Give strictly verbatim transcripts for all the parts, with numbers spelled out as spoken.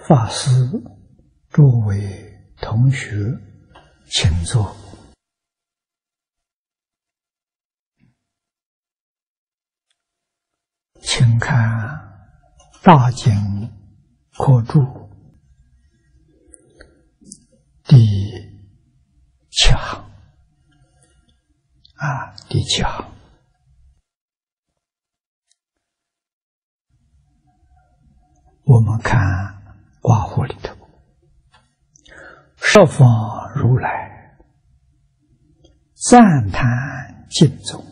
法师，诸位同学，请坐。请看《大经课注》第七行啊，第七行。我们看卦惑里头，十方如来赞叹敬宗，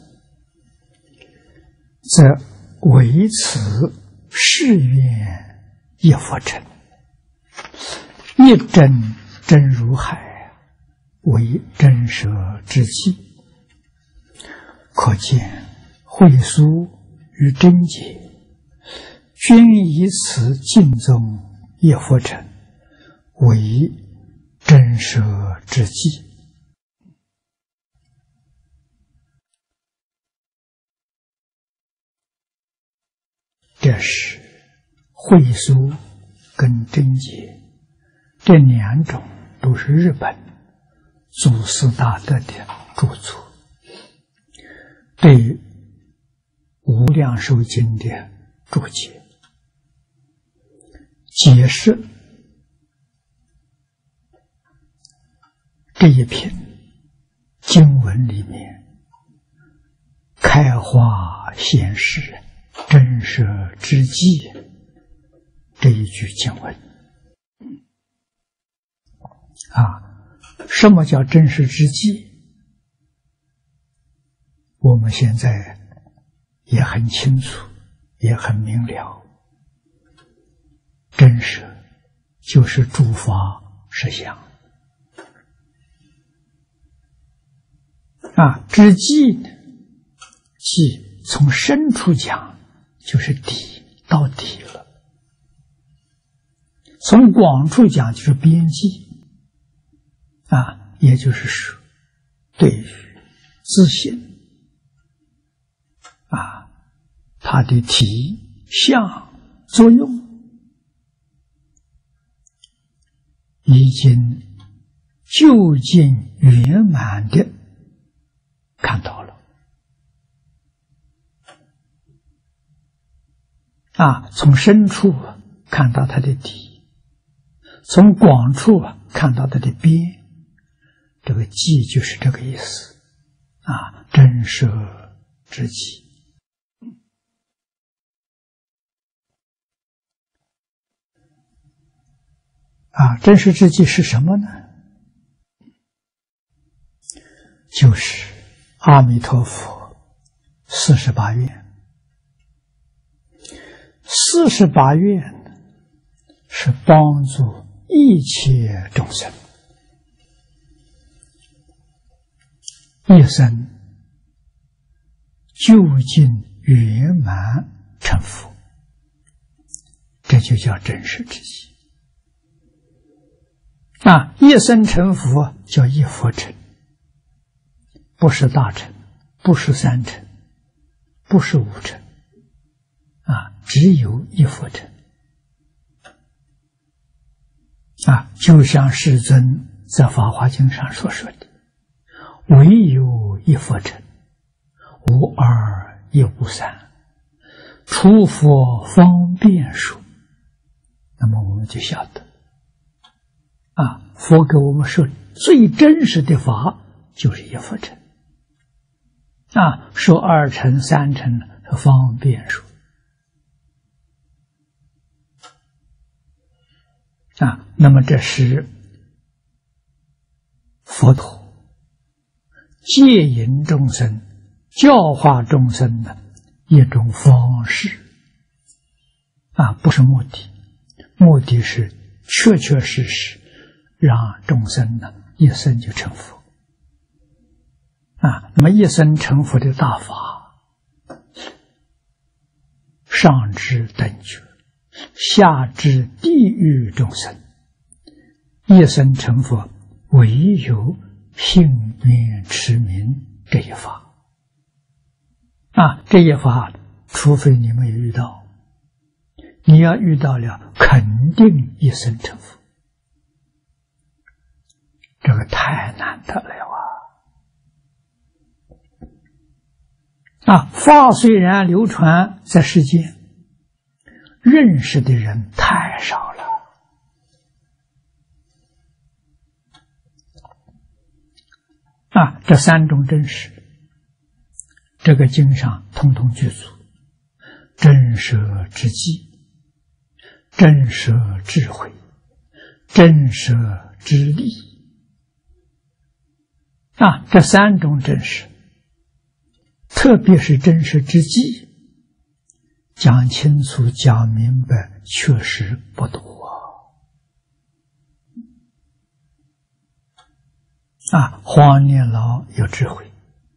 则唯此誓愿一佛成，一真真如海，为真实之际。可见慧疏与真解，均以此敬宗一佛成，为真实之际。这是慧疏跟真解这两种都是日本祖师大德的著作，对无量寿经的注解，解释这一篇经文里面开花显示真实之际这一句经文啊，什么叫真实之际？我们现在也很清楚，也很明了。真实就是诸法实相啊，之际呢，即从深处讲就是底到底了，从广处讲就是边际啊，也就是说对于自信啊，它的体相作用已经究竟圆满的看到了啊，从深处看到它的底，从广处看到它的边，这个际就是这个意思啊，真实之际。啊，真实之际是什么呢？就是阿弥陀佛四十八愿。四十八愿是帮助一切众生一生究竟圆满成佛，这就叫真实之际。啊，一生成佛叫一佛成，不是大成，不是三成，不是五成，啊，只有一佛成。啊，就像世尊在《法华经》上所说的：“唯有一佛成，无二亦无三，除佛方便说。”那么我们就晓得，啊，佛给我们说最真实的法就是一佛成。啊，说二乘三乘是方便说。啊，那么这是佛陀戒引众生、教化众生的一种方式啊，不是目的，目的是确确实实让众生呢一生就成佛啊。那么一生成佛的大法，上至等觉，下至地狱众生，一生成佛，唯有信愿持名这一法啊，这一法，除非你们遇到， 你要遇到了，肯定一生成佛。这个太难得了啊！啊，法虽然流传在世间，认识的人太少了。啊，这三种真实，这个经上通通具足：真舍之际，真舍智慧，真舍之力。啊，这三种真实，特别是真实之际，讲清楚、讲明白，确实不多啊！黄念老有智慧，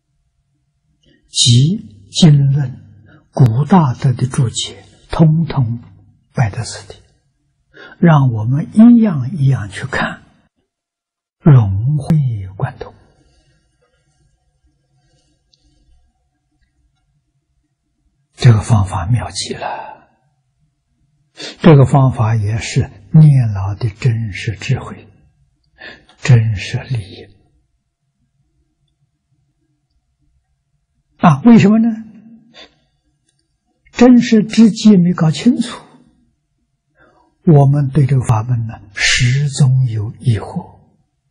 集经论、古大德的注解，通通摆在此地，让我们一样一样去看，融会贯通。这个方法妙极了，这个方法也是念老的真实智慧、真实利益啊！为什么呢？真实之机没搞清楚，我们对这个法门呢，始终有疑惑。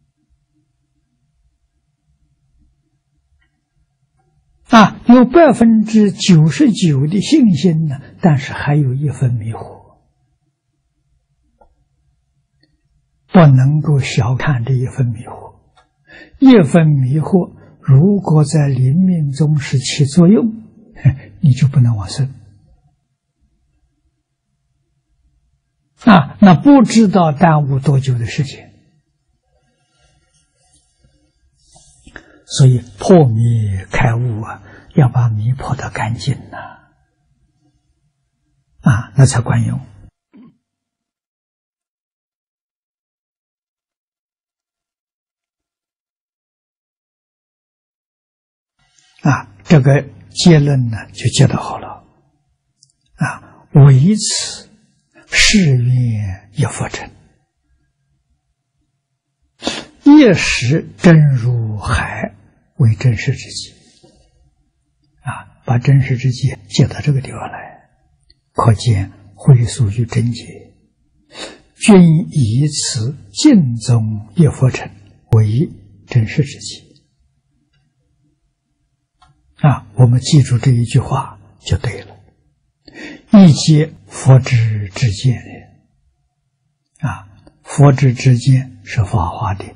啊，有百分之九十九的信心呢，但是还有一分迷惑，不能够小看这一分迷惑。一分迷惑，如果在临命终时起作用，你就不能往生。啊，那不知道耽误多久的时间。所以破迷开悟啊，要把迷破得干净呐，啊，那才管用。啊，这个结论呢，就结得好了。啊，唯此誓愿一佛成，一时真如海为真实之际。啊，把真实之际接到这个地方来，可见会属于真解。均以此净宗一佛成为真实之际。啊，我们记住这一句话就对了。一皆佛之之见的，啊，佛之之见是法华的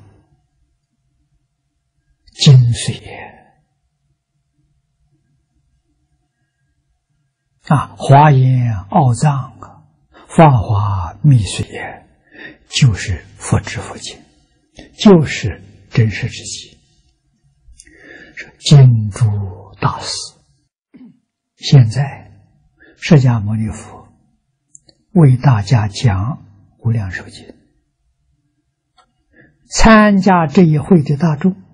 精髓也。啊，华严奥藏，法华密髓也，就是佛之佛经，就是真实之际。是经诸大师，现在释迦牟尼佛为大家讲无量寿经，参加这一会的大众，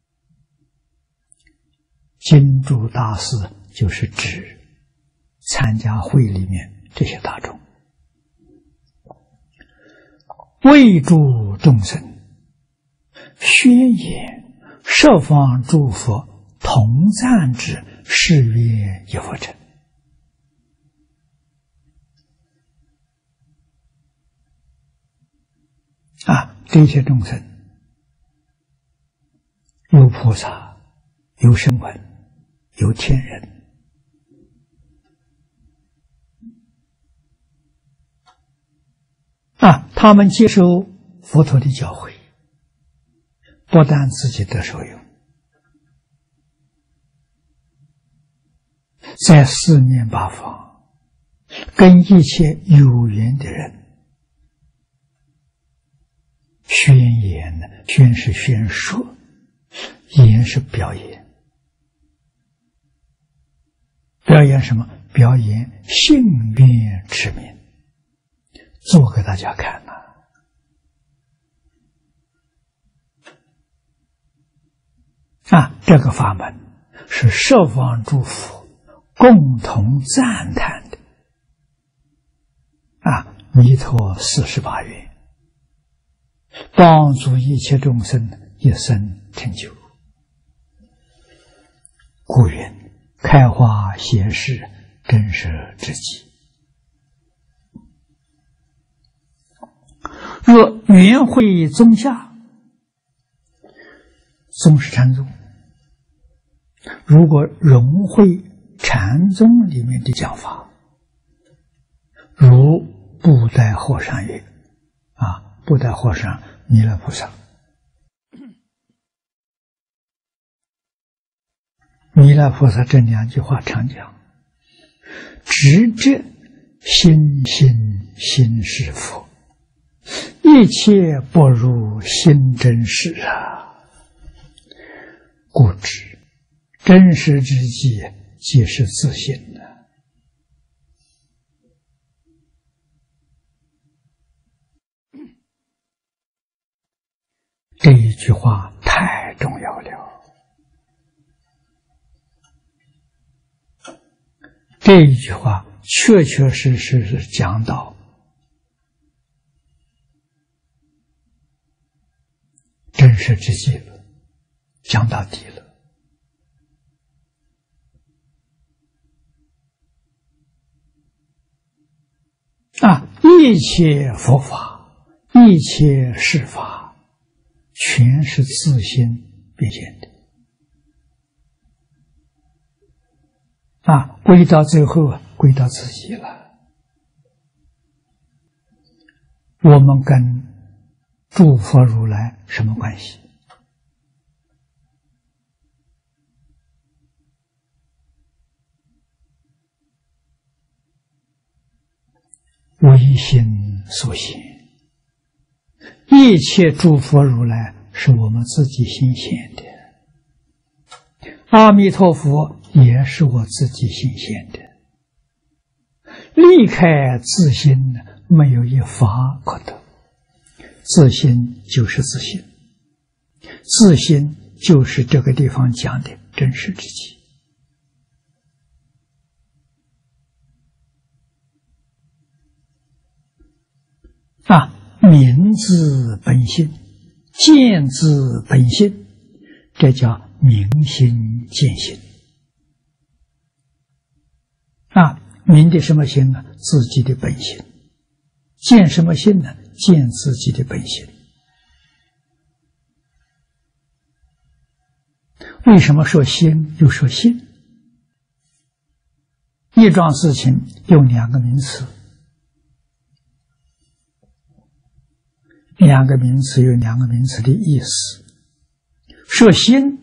经诸大师就是指参加会里面这些大众，为诸众生宣言十方诸佛同赞之誓愿一佛成。啊，这些众生有菩萨，有声闻，有天人。啊，他们接受佛陀的教诲，不但自己得受用，在四面八方跟一切有缘的人宣言呢，宣是宣说，言是表演。表演什么？表演性愿持名，做给大家看呐、啊。啊，这个法门是十方诸佛共同赞叹的。 弥陀四十八愿，帮助一切众生一生成就。故云：开花显示，真实之极。若圆会宗下，宗是禅宗，如果融会禅宗里面的讲法，如布袋和尚曰：啊，布袋和尚弥勒菩萨，弥勒菩萨这两句话常讲：直至心心心是佛，一切不如心真实啊！故知真实之际，即是自性的。这一句话太重要了。这一句话确确实实是讲到真实之际了，讲到底了。啊，一切佛法，一切事法，全是自心变现的。啊，归到最后，归到自己了。我们跟诸佛如来什么关系？唯心所现，一切诸佛如来是我们自己心现的，阿弥陀佛也是我自己心现的。离开自心，没有一法可得。自心就是自心，自心就是这个地方讲的真实之际。啊，明自本性，见自本性，这叫明心见性。啊，明的什么心呢？自己的本性。见什么性呢？见自己的本性。为什么说心又说性？一桩事情用两个名词，两个名词有两个名词的意思。说心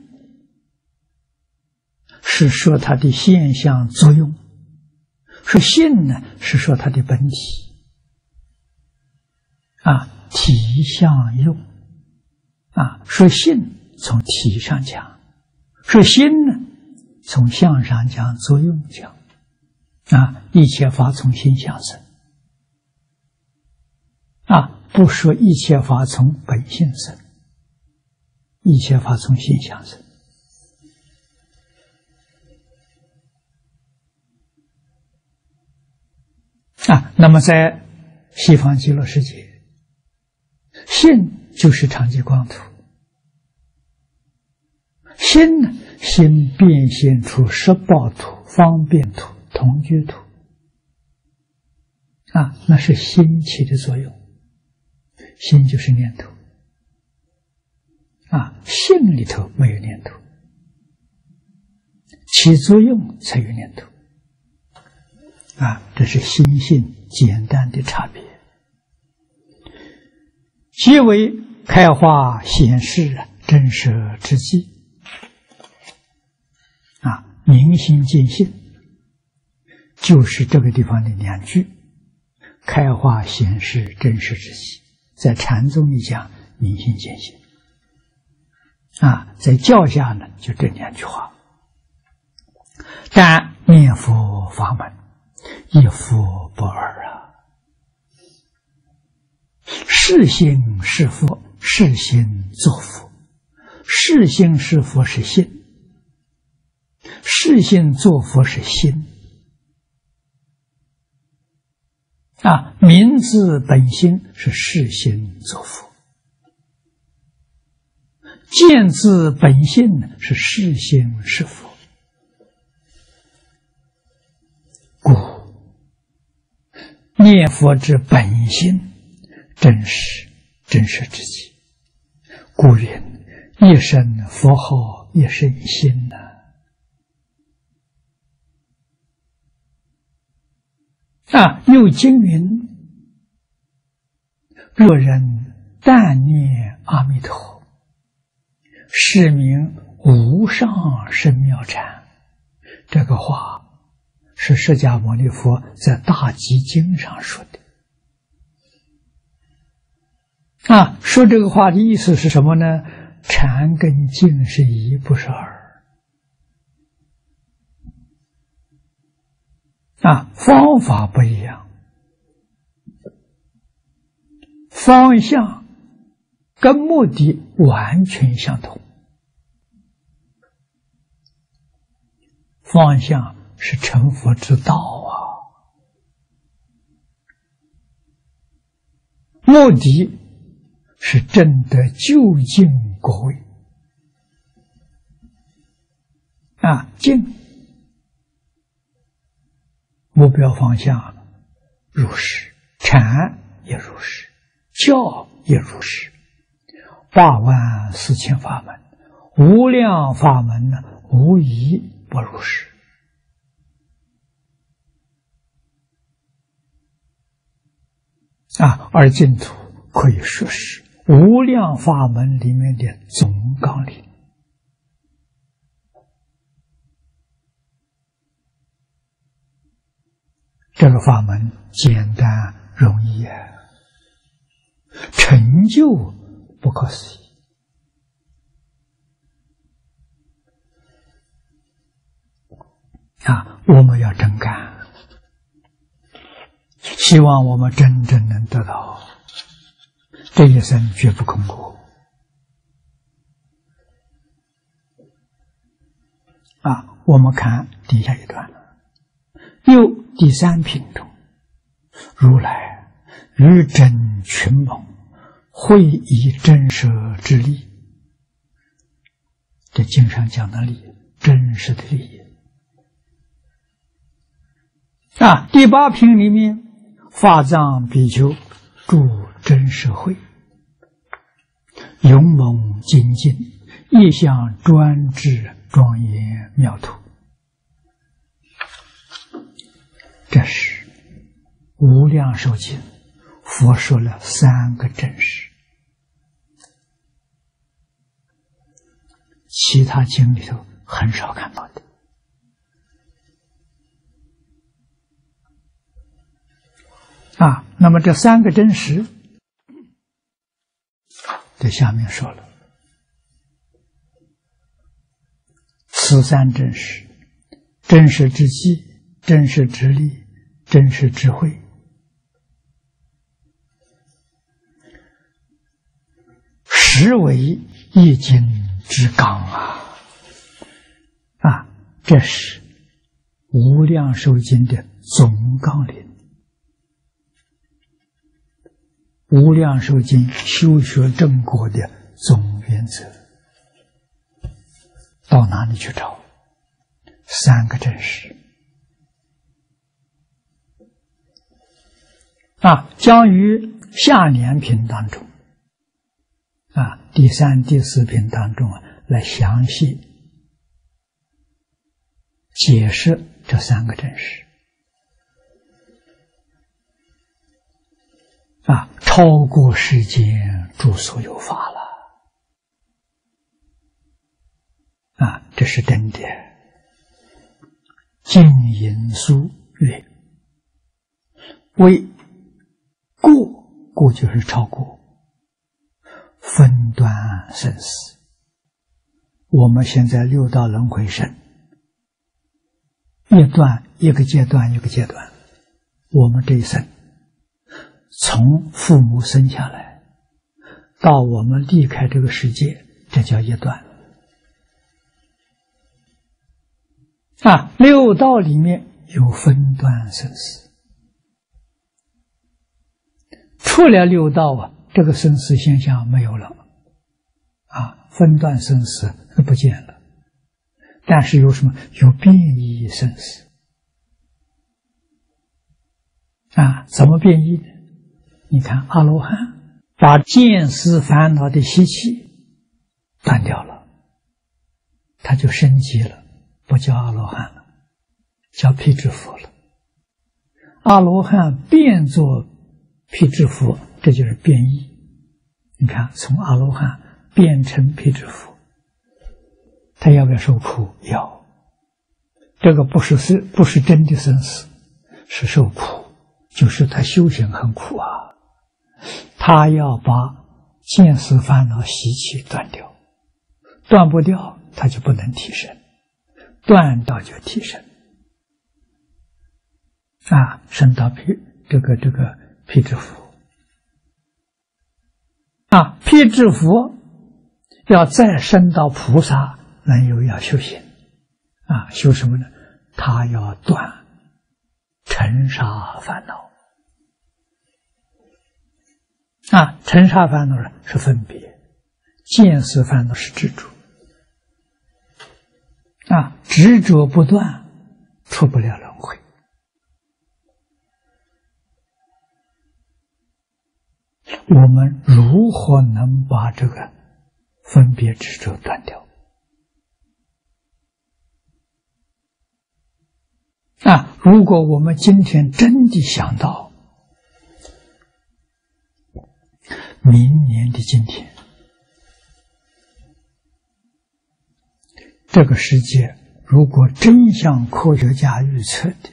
是说它的现象作用，说性呢是说它的本体。啊，体相用啊，说性从体上讲，说心呢从相上讲，作用讲啊，一切法从心相生啊，不说一切法从本性生，一切法从心相生。啊，那么在西方极乐世界，性就是常寂光土，心呢，心变现出十报土、方便土、同居土，啊，那是心起的作用。心就是念头，啊，性里头没有念头，起作用才有念头，啊，这是心性简单的差别。皆为开化显示真实之际。啊，明心见性，就是这个地方的两句，开化显示真实之际。在禅宗里讲明心见性，啊，在教下呢就这两句话。但念佛法门一佛不二啊。是心是佛，是心作佛，是心是佛是心，是心作佛是心。 啊，明自本心是世心作佛，见自本性是世心是佛。故念佛之本心，真实真实之极。故云：一声佛号，一声心呐。啊，又经云：若人但念阿弥陀，是名无上甚妙禅。这个话是释迦牟尼佛在大集经上说的。啊，说这个话的意思是什么呢？禅跟净是一，不是二。啊，方法不一样，方向跟目的完全相同。方向是成佛之道啊，目的是证得究竟果位啊，净目标方向如是，禅也如是，教也如是，八万四千法门，无量法门呢，无一不如是。啊，而净土可以说是无量法门里面的总纲领。这个法门简单容易啊，成就不可思议。啊，我们要真干，希望我们真正能得到，这一生绝不空过。啊，我们看底下一段，又第三品中，如来于真群蒙，会以真实之力。这经上讲的力，真实的力。啊，第八品里面，法藏比丘住真实会，勇猛精进，意象专制，庄严妙土。这是无量寿经，佛说了三个真实，其他经里头很少看到的。啊，那么这三个真实，在下面说了，此三真实，真实之机，真实之力，真实智慧，实为一经之纲啊！啊，这是无量寿经的总纲领。无量寿经修学正果的总原则，到哪里去找？三个真实啊，将于下联品当中啊，第三、第四品当中啊，来详细解释这三个真实。啊，超过世间诸所有法了。啊，这是真的。净言书曰：为过，过就是超过，分段生死。我们现在六道轮回生，一段一个阶段一个阶段，我们这一生从父母生下来到我们离开这个世界，这叫一段。啊，六道里面有分段生死， 出了六道啊，这个生死现象没有了，啊，分段生死不见了。但是有什么？有变异生死啊？怎么变异呢？你看阿罗汉把见思烦恼的习气断掉了，他就升级了，不叫阿罗汉了，叫辟支佛了。阿罗汉变作辟支佛，这就是变异。你看，从阿罗汉变成辟支佛，他要不要受苦？要。这个不是是不是真的生死，是受苦，就是他修行很苦啊。他要把见思烦恼习气断掉，断不掉，他就不能提升，断掉就提升。啊，升到辟这个这个辟支佛。啊，辟支佛要再升到菩萨，那又要修行。啊，修什么呢？他要断尘沙烦恼。啊，尘沙烦恼是分别，见思烦恼是执着。啊，执着不断，出不了轮回。我们如何能把这个分别执着断掉？啊，如果我们今天真的想到明年的今天，这个世界如果真像科学家预测的，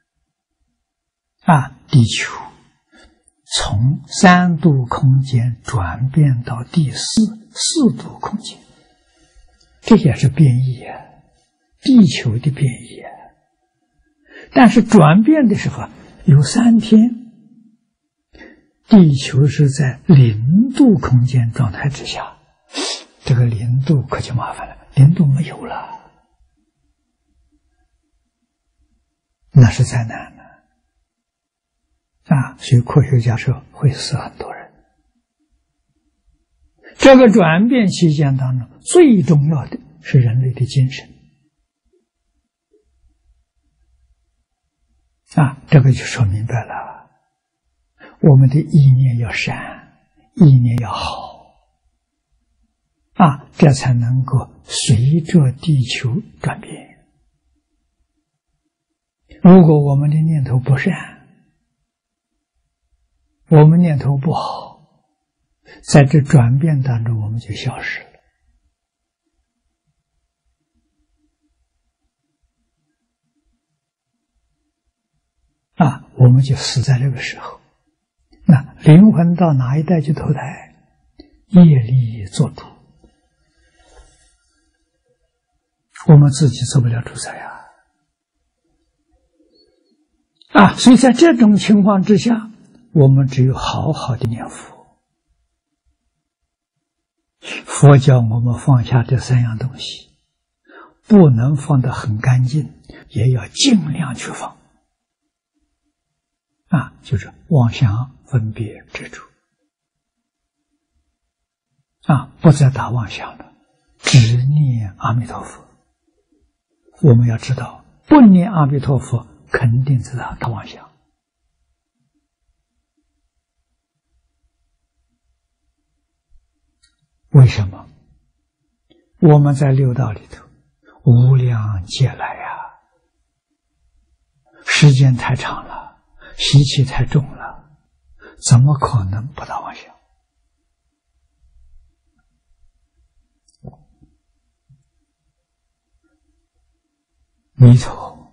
啊，地球从三度空间转变到第四四度空间，这也是变异啊，地球的变异啊。但是转变的时候有三天，地球是在零度空间状态之下，这个零度可就麻烦了，零度没有了，那是灾难了啊！所以科学家说会死很多人。这个转变期间当中，最重要的是人类的精神啊，这个就说明白了，我们的意念要善，意念要好啊，这才能够随着地球转变。如果我们的念头不善，我们念头不好，在这转变当中我们就消失了啊，我们就死在这个时候。那灵魂到哪一代去投胎？业力做主，我们自己做不了主宰呀！啊，所以在这种情况之下，我们只有好好的念佛。佛教我们放下这三样东西，不能放得很干净，也要尽量去放。啊，就是妄想、分别、执着。啊，不再打妄想了，只念阿弥陀佛。我们要知道，不念阿弥陀佛，肯定是打打妄想。为什么？我们在六道里头无量劫来呀，时间太长了。习气太重了，怎么可能不打妄想？弥陀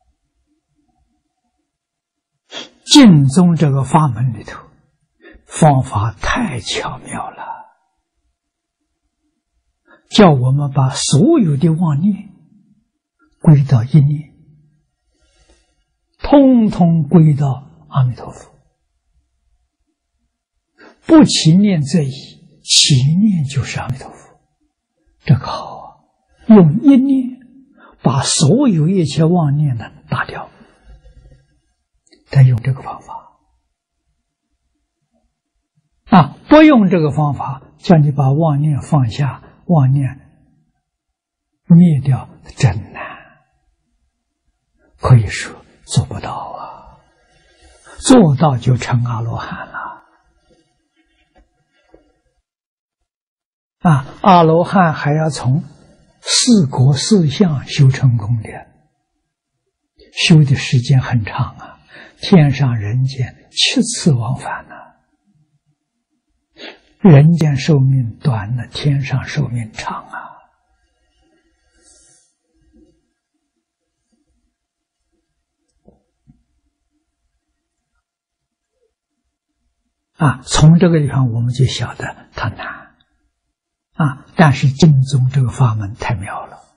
净宗这个法门里头，方法太巧妙了，叫我们把所有的妄念归到一念，通通归到阿弥陀佛，不起念则已，起念就是阿弥陀佛。这个好啊，用一念把所有一切妄念呢打掉，再用这个方法不用这个方法，叫你把妄念放下，妄念灭掉，真难。可以说做不到啊，做到就成阿罗汉了。啊，阿罗汉还要从四果四相修成功的，修的时间很长啊，天上人间七次往返呢、啊。人间寿命短了，天上寿命长啊。啊，从这个地方我们就晓得它难啊，但是净宗这个法门太妙了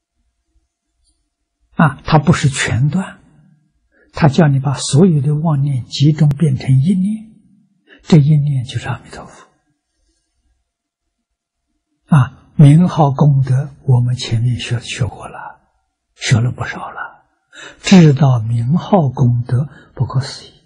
啊，它不是全断，它叫你把所有的妄念集中变成一念，这一念就是阿弥陀佛啊。名号功德我们前面学学过了，学了不少了，知道名号功德不可思议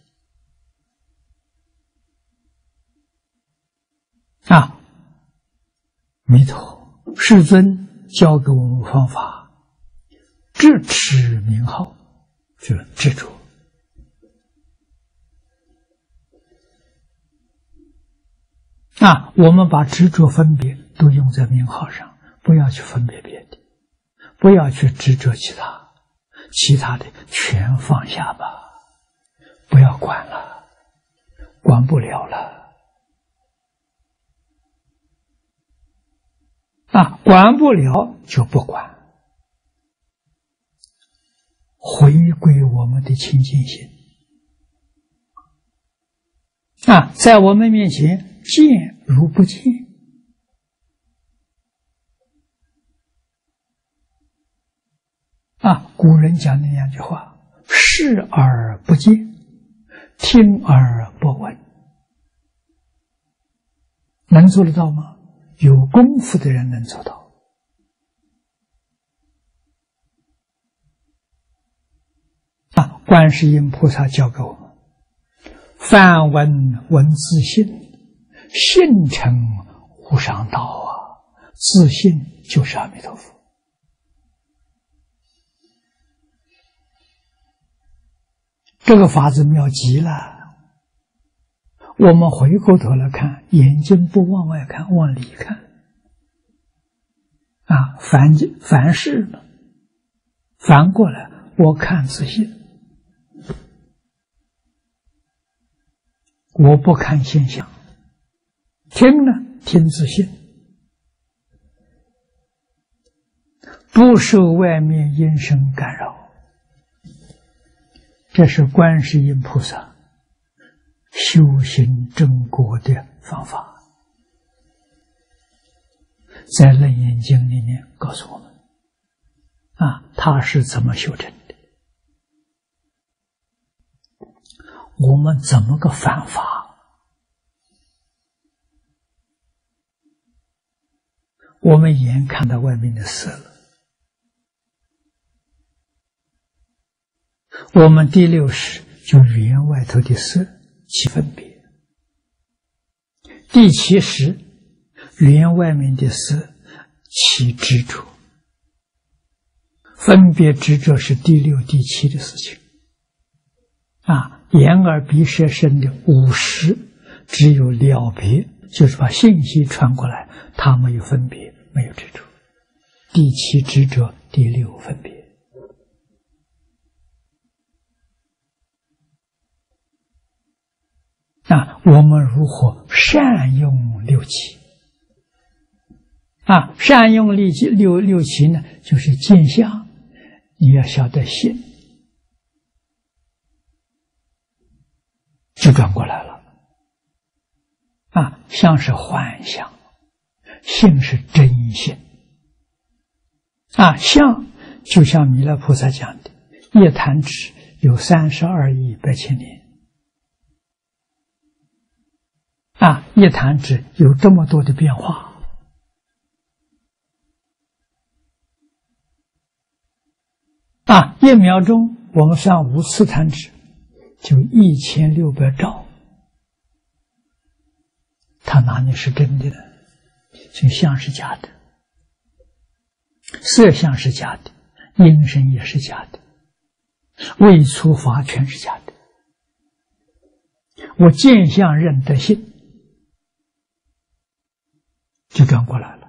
啊！弥陀世尊教给我们方法，执持名号，就是执着啊！我们把执着分别都用在名号上，不要去分别别的，不要去执着其他，其他的全放下吧，不要管了，管不了了。啊，管不了就不管，回归我们的清净心啊，在我们面前见如不见啊。古人讲的两句话：视而不见，听而不闻。能做得到吗？有功夫的人能做到啊！观世音菩萨教给我们：梵闻闻自性，信成无上道啊！自性就是阿弥陀佛。这个法子妙极了。我们回过头来看，眼睛不往外看，往里看啊，凡凡事呢，反过来我看自性，我不看现象，听呢听自性，不受外面音声干扰。这是观世音菩萨修行正果的方法，在《楞严经》里面告诉我们啊，他是怎么修成的，我们怎么个犯法？我们眼看到外面的色了，我们第六识就缘外头的色起分别，第七识缘外面的色起执着，分别执着是第六第七的事情啊。眼耳鼻舌身的五识只有了别，就是把信息传过来，它没有分别，没有执着。第七执着，第六分别。啊，我们如何善用六气？啊，善用六气六六气呢，就是见相，你要晓得心，就转过来了。啊，相是幻相，性是真性。啊，相就像弥勒菩萨讲的，一弹指有三十二亿八千年。啊，一弹指有这么多的变化啊！一秒钟我们算五次弹指，就一千六百兆，它他哪里是真的呢？形象是假的，色相是假的，音声也是假的，未出法全是假的。我见相认得性，就转过来了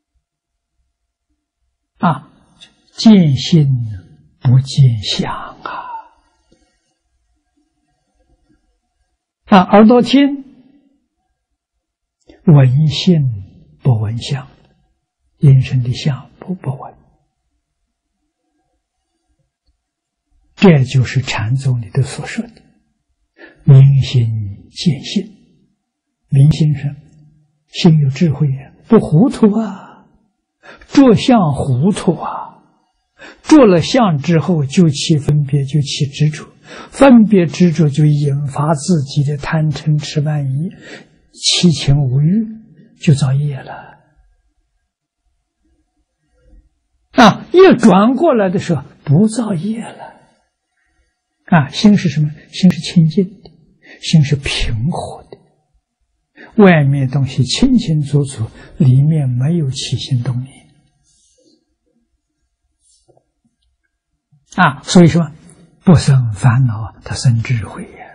啊！见性不见相啊！啊，耳朵听，闻性不闻相，音声的相不不闻。这就是禅宗里头所说的明心见性。明心是心有智慧啊，不糊涂啊，着相糊涂啊，着了相之后就起分别，就起执着，分别执着就引发自己的贪嗔痴慢疑，七情五欲，就造业了啊！一转过来的时候不造业了啊！心是什么？心是清净的，心是平和的，外面东西清清楚楚，里面没有起心动念啊！所以说不生烦恼，它生智慧呀。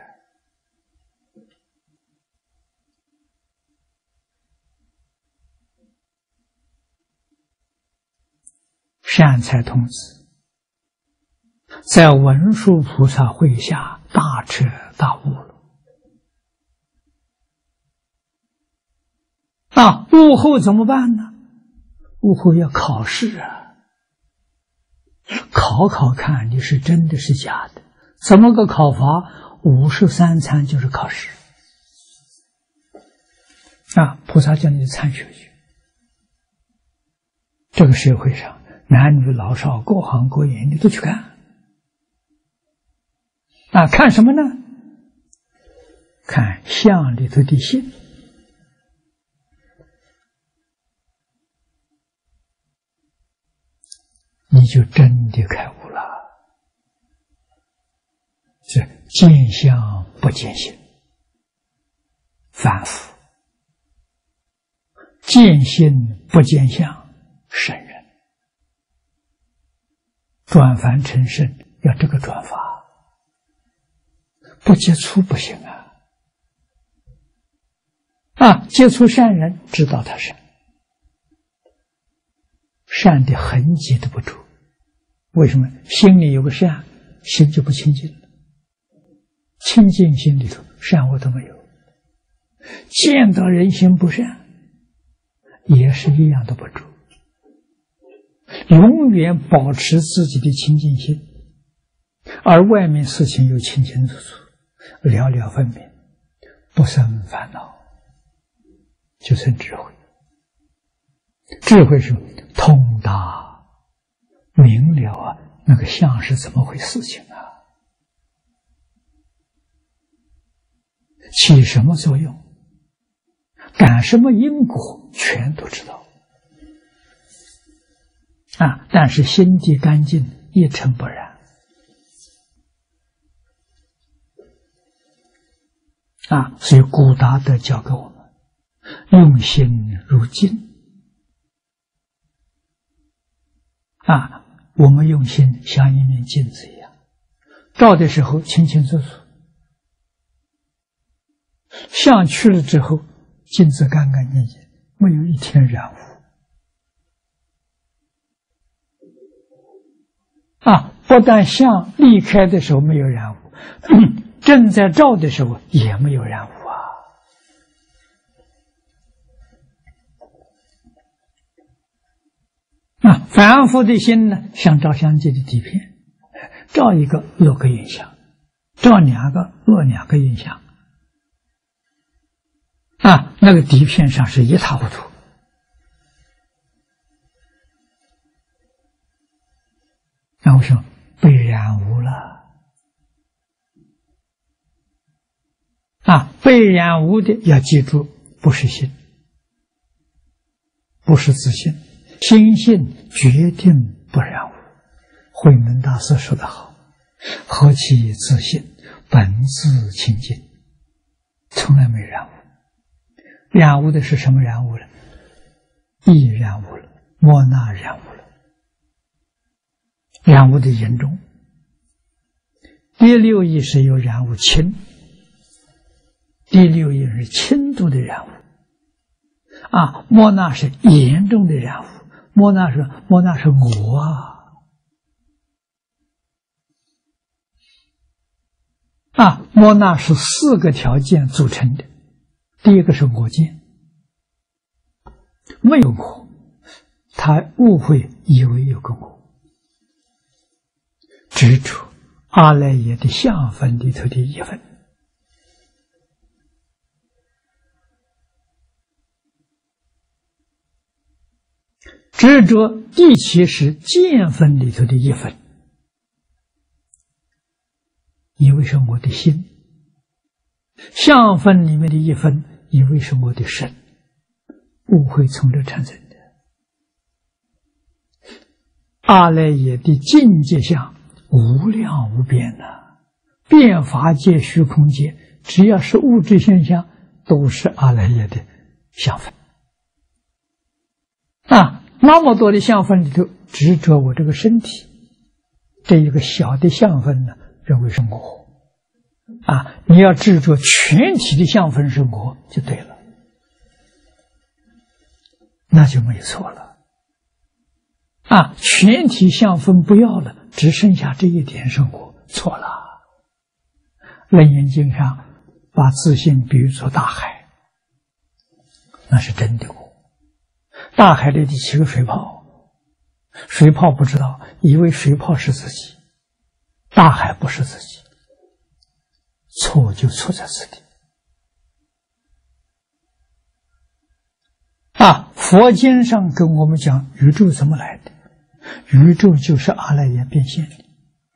善财童子在文殊菩萨会下大彻大悟了啊！悟后怎么办呢？悟后要考试啊，考考看你是真的是假的。怎么个考法？五十三参就是考试啊！菩萨叫你参学去。这个社会上男女老少各行各业你都去看啊！看什么呢？看相里头的性。你就真的开悟了。是见相不见性，凡夫；见性不见相，圣人。转凡成圣，要这个转法，不接触不行啊！啊，接触善人，知道他善。善的痕迹都不住，为什么？心里有个善，心就不清净了。清净心里头善恶都没有，见到人心不善，也是一样都不住。永远保持自己的清净心，而外面事情又清清楚楚，了了分明，不生烦恼，就生智慧。智慧是通达明了啊，那个相是怎么回事情啊？起什么作用？感什么因果？全都知道啊！但是心地干净，一尘不染啊！所以古达德教给我们用心如镜啊！我们用心像一面镜子一样，照的时候清清楚楚，相去了之后，镜子干干净净，没有一天染污啊！不但相离开的时候没有染污，正在照的时候也没有染污啊！啊，凡夫的心呢，像照相机的底片，照一个有个印象，照两个落两个印象，啊，那个底片上是一塌糊涂。那我说被染污了啊！被染污的要记住，不是心，不是自信。心性决定不染污。慧能大师说得好：“何其自信，本自清净，从来没染污。 染污的是什么染污了？意染污了，莫那染污了，染污的严重。第六意识有染污轻，第六意是轻度的染污，啊，莫那是严重的染污，莫那是莫那是我啊，啊，莫那是四个条件组成的，第一个是我见，没有我，他误会以为有个我，执着阿赖耶的相分里头的一分，执着第七识见分里头的一分，以为是我的心；相分里面的一分，以为是我的身，误会从这产生的。阿赖耶的境界相无量无边呐、啊，遍法界、虚空界，只要是物质现象，都是阿赖耶的相分啊。那么多的相分里头，执着我这个身体，这一个小的相分呢，认为是我啊。你要执着全体的相分是我，就对了，那就没错了啊。全体相分不要了，只剩下这一点是我，错了。楞严经上把自性比喻作大海，那是真的我。大海里的七个水泡，水泡不知道，以为水泡是自己，大海不是自己，错就错在此地啊。佛经上跟我们讲宇宙怎么来的，宇宙就是阿赖耶变现的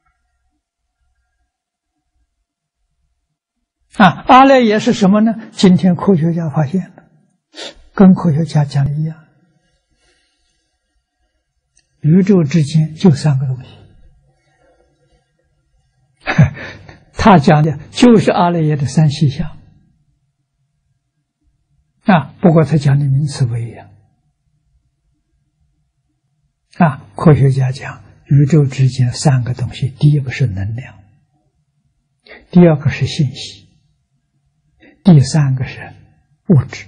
啊。阿赖耶是什么呢？今天科学家发现了，跟科学家讲的一样，宇宙之间就三个东西，他讲的就是阿赖耶的三细相啊，不过他讲的名词不一样啊。科学家讲宇宙之间三个东西，第一个是能量，第二个是信息，第三个是物质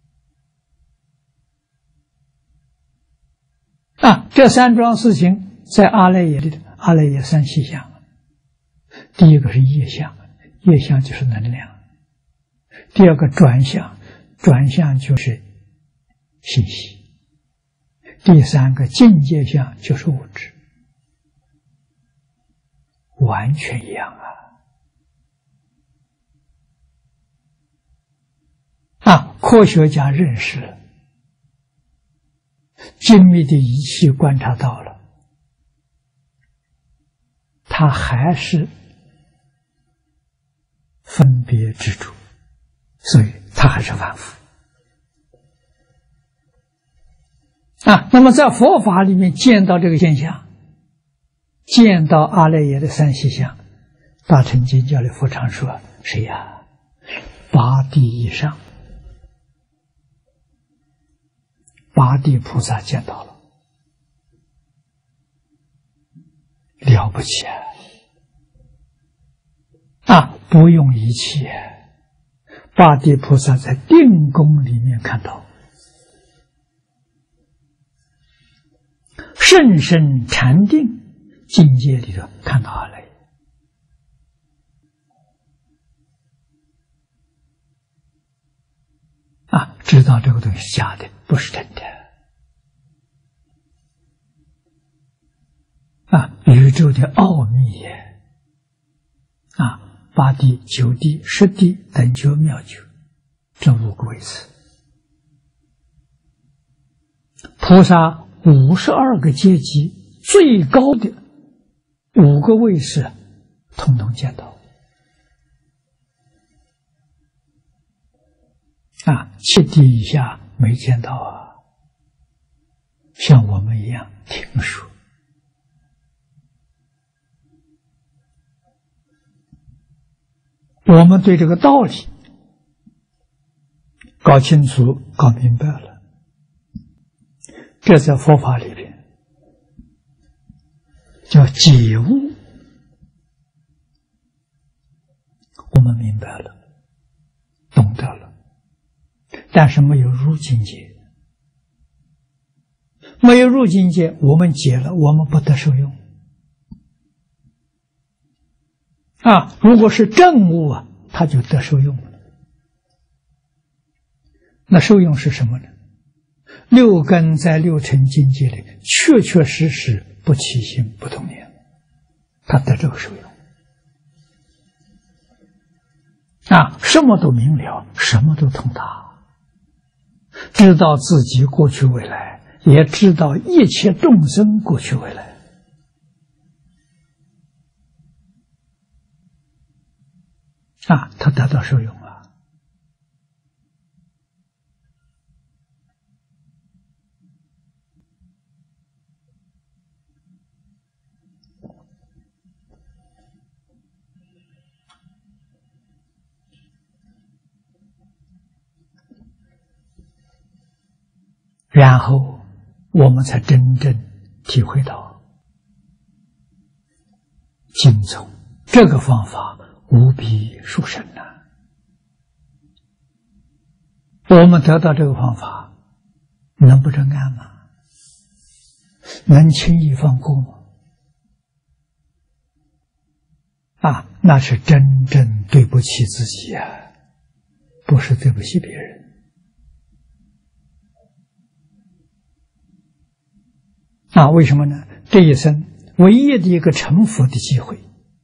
啊。这三桩事情在阿赖耶里，阿赖耶三细相。第一个是业相，业相就是能量；第二个转向，转向就是信息；第三个境界相就是物质，完全一样啊！啊，科学家认识了，精密的仪器观察到了，它还是分别执着，所以它还是反复啊。那么在佛法里面见到这个现象，见到阿赖耶的三细相，大乘经教里佛常说谁呀？八地以上，八地菩萨见到了，了不起啊！啊，不用仪器，八地菩萨在定功里面看到，甚深禅定境界里头看到阿赖耶啊，知道这个东西是假的，不是真的啊，宇宙的奥秘耶啊。八地、九地、十地等觉妙觉，这五个位次，菩萨五十二个阶级最高的五个位次，统统见到啊。七地以下没见到啊，像我们一样听说。我们对这个道理搞清楚、搞明白了，这在佛法里边叫解悟。我们明白了，懂得了，但是没有入境界，没有入境界，我们解了，我们不得受用。啊，如果是正悟啊，他就得受用了。那受用是什么呢？六根在六尘境界里确确实实不起心不动念，他得这个受用。啊，什么都明了，什么都通达，知道自己过去未来，也知道一切众生过去未来。啊，他得到受用了。然后我们才真正体会到经宗这个方法无比殊胜呐、啊！我们得到这个方法，能不真干吗？能轻易放过吗？啊，那是真正对不起自己呀、啊，不是对不起别人。啊，为什么呢？这一生唯一的一个成佛的机会，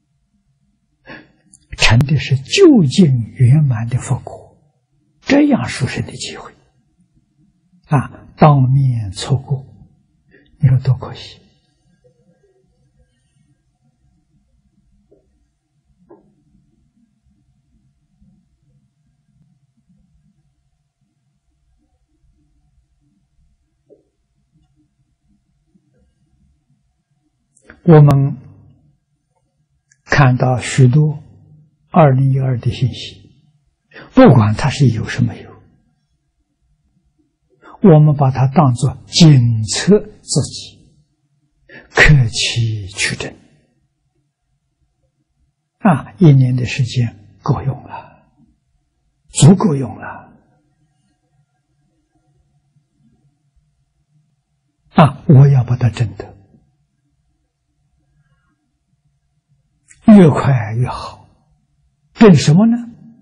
成的是究竟圆满的佛果，这样殊胜的机会，啊，当面错过，你说多可惜！我们看到许多二零一二的信息，不管它是有什么有，我们把它当作检测自己，克期取证。啊，一年的时间够用了，足够用了。啊，我要把它证得。越快越好，证什么呢？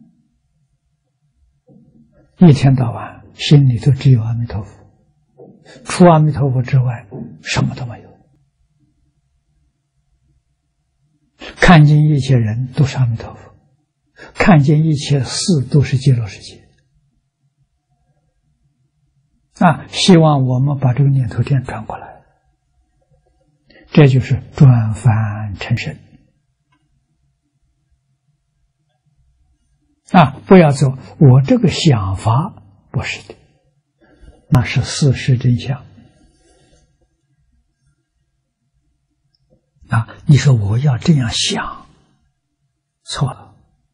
一天到晚心里头只有阿弥陀佛，除阿弥陀佛之外什么都没有。看见一切人都是阿弥陀佛，看见一切事都是极乐世界。啊，希望我们把这个念头这样转过来，这就是转凡成圣。啊，不要走我这个想法，不是的，那是事实真相。啊，你说我要这样想，错了，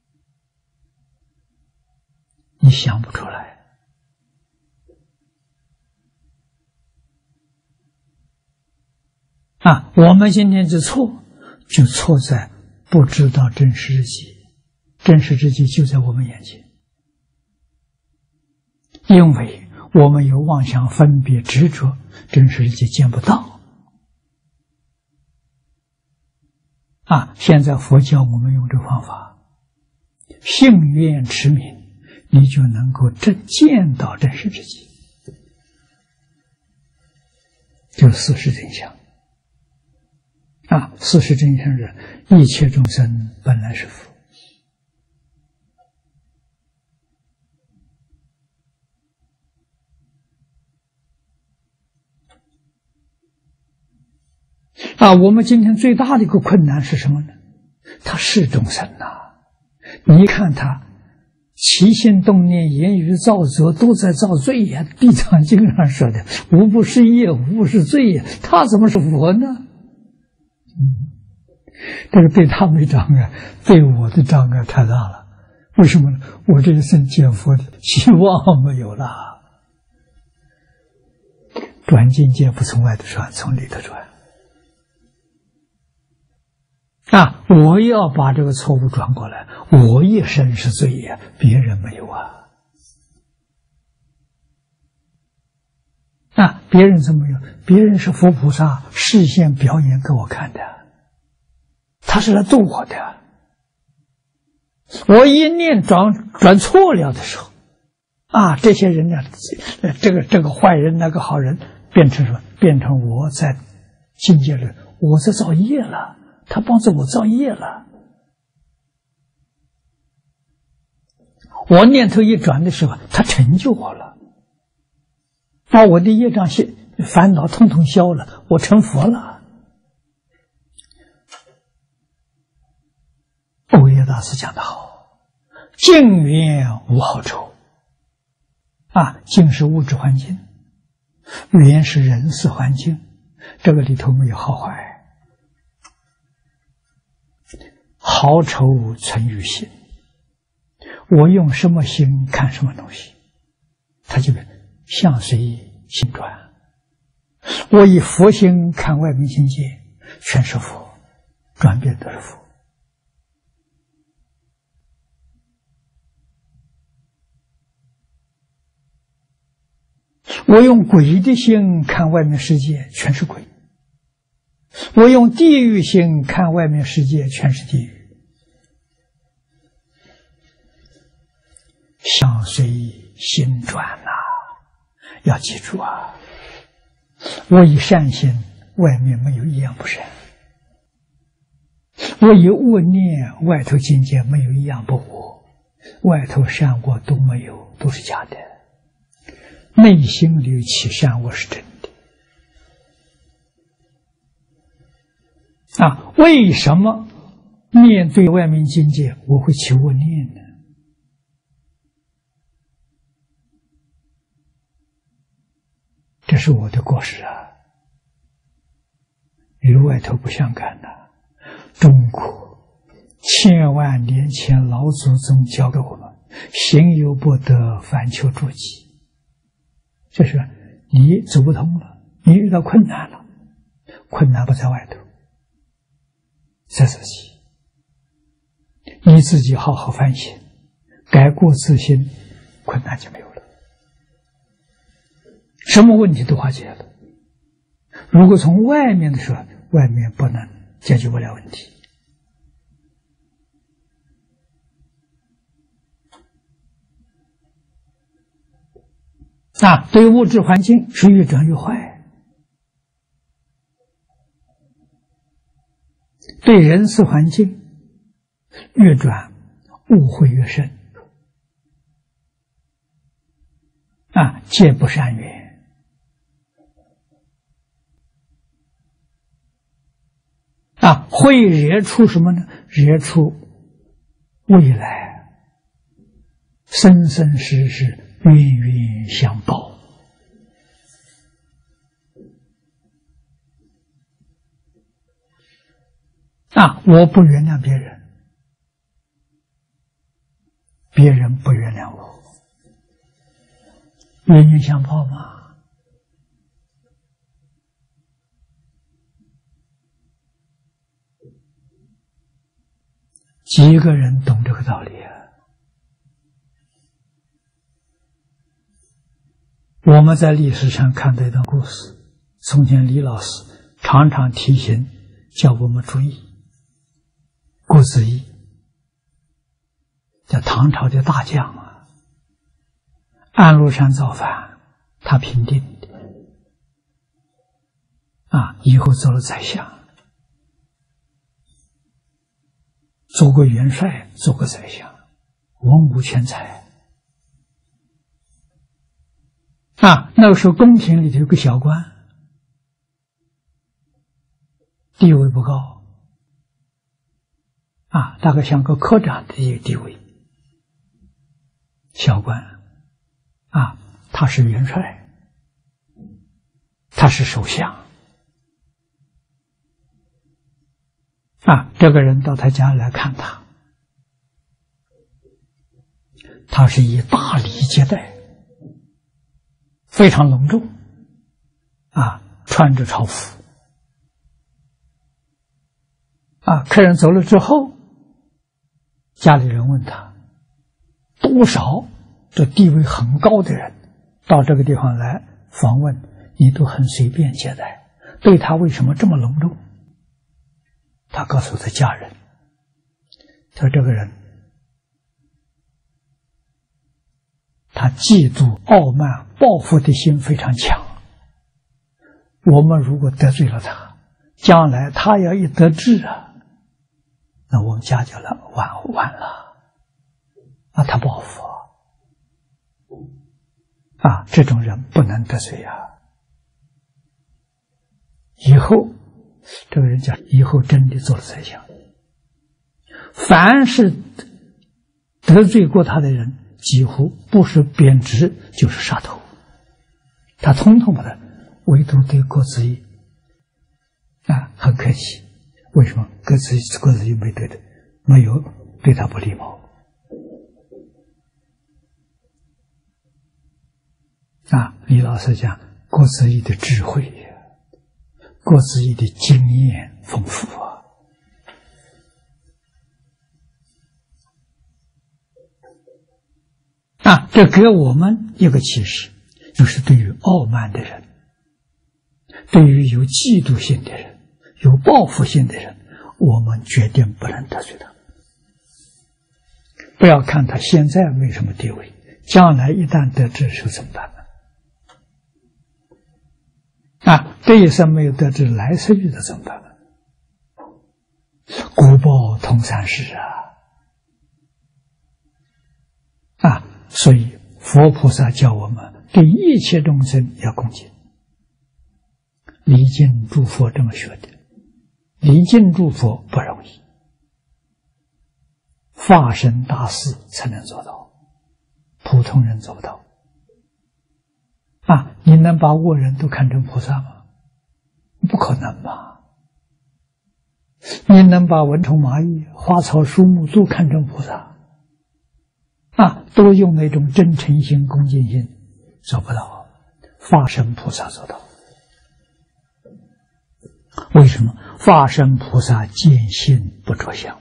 你想不出来。啊，我们今天的错，就错在不知道真实之际。真实之际就在我们眼前，因为我们有妄想分别执着，真实之际见不到。啊，现在佛教我们用这个方法，信愿持名，你就能够真见到真实之际，就是事实真相。啊，事实真相是一切众生本来是佛。啊，我们今天最大的一个困难是什么呢？他是众生呐、啊，你看他起心动念、言语造作都在造罪呀，《地藏经》上说的“无不是业，无不是罪呀”，他怎么是佛呢？嗯，这个对他没障碍，对我的障碍太大了。 为什么呢？我这一生见佛的希望没有了。转境界不从外头转，从里头转。啊！我要把这个错误转过来，我一生是罪业，别人没有啊。啊！别人怎么有？别人是佛菩萨示现表演给我看的，他是来度我的。我一念转转错了的时候，啊，这些人呢，这个这个坏人，那个好人，变成什么？变成我在境界里，我在造业了。他帮助我造业了。我念头一转的时候，他成就我了，把我的业障、烦恼统统消了，我成佛了。欧耶大师讲得好，境缘无好处啊，境是物质环境，缘是人事环境，这个里头没有好坏。好丑存于心，我用什么心看什么东西，它就相随心转。我以佛心看外面境界，全是佛，转变都是佛。我用鬼的心看外面世界，全是鬼。我用地狱心看外面世界，全是地狱。相随心转呐、啊，要记住啊！我以善心，外面没有一样不善；我以恶念，外头境界没有一样不恶，外头善恶都没有，都是假的。内心里起善恶是真的。啊，为什么面对外面境界我会起恶念呢？这是我的过失啊，与外头不相干的。中国千万年前老祖宗教给我们，行有不得，反求诸己。就是你走不通了，你遇到困难了，困难不在外头，在自己。你自己好好反省，改过自新，困难就没有了。什么问题都化解了。如果从外面的时候，外面不能解决不了问题。啊，对物质环境是越转越坏，对人事环境越转误会越深。啊，皆不善缘。啊，会惹出什么呢？惹出未来生生世世冤冤相报。啊，我不原谅别人，别人不原谅我，冤冤相报吗？几个人懂这个道理啊？我们在历史上看到一段故事，从前李老师常常提醒叫我们注意。郭子仪叫唐朝的大将啊，安禄山造反，他平定的啊，以后做了宰相。做过元帅，做过宰相，文武全才啊。那个时候宫廷里头有个小官，地位不高啊，大概像个科长的一个地位。小官啊，他是元帅，他是首相。啊，这个人到他家来看他， 他是以大礼接待，非常隆重啊，穿着朝服啊。客人走了之后，家里人问他，多少这地位很高的人到这个地方来访问，你都很随便接待，对他为什么这么隆重？他告诉他家人，他说这个人他嫉妒、傲慢、报复的心非常强。我们如果得罪了他，将来他要一得志啊，那我们家就了完完了啊！他报复啊，这种人不能得罪啊。以后这个人讲，以后真的做了宰相，凡是得罪过他的人，几乎不是贬值就是杀头，他通通把他，唯独对郭子仪啊很客气。为什么？郭子仪郭子仪没对的，没有对他不礼貌啊。李老师讲，郭子仪的智慧，郭子仪的经验丰富啊。啊，这给我们一个启示，就是对于傲慢的人，对于有嫉妒心的人，有报复心的人，我们决定不能得罪他。不要看他现在没什么地位，将来一旦得志时怎么办呢？啊，这一生没有得志，来生遇到怎么办呢？果报同三世啊！啊，所以佛菩萨教我们对一切众生要恭敬。礼敬诸佛这么学的，礼敬诸佛不容易，法身大士才能做到，普通人做不到。啊，你能把恶人都看成菩萨吗？不可能吧。你能把蚊虫蚂蚁、花草树木都看成菩萨？啊，都用那种真诚心、恭敬心，做不到。法身菩萨做到。为什么？法身菩萨见性不着相，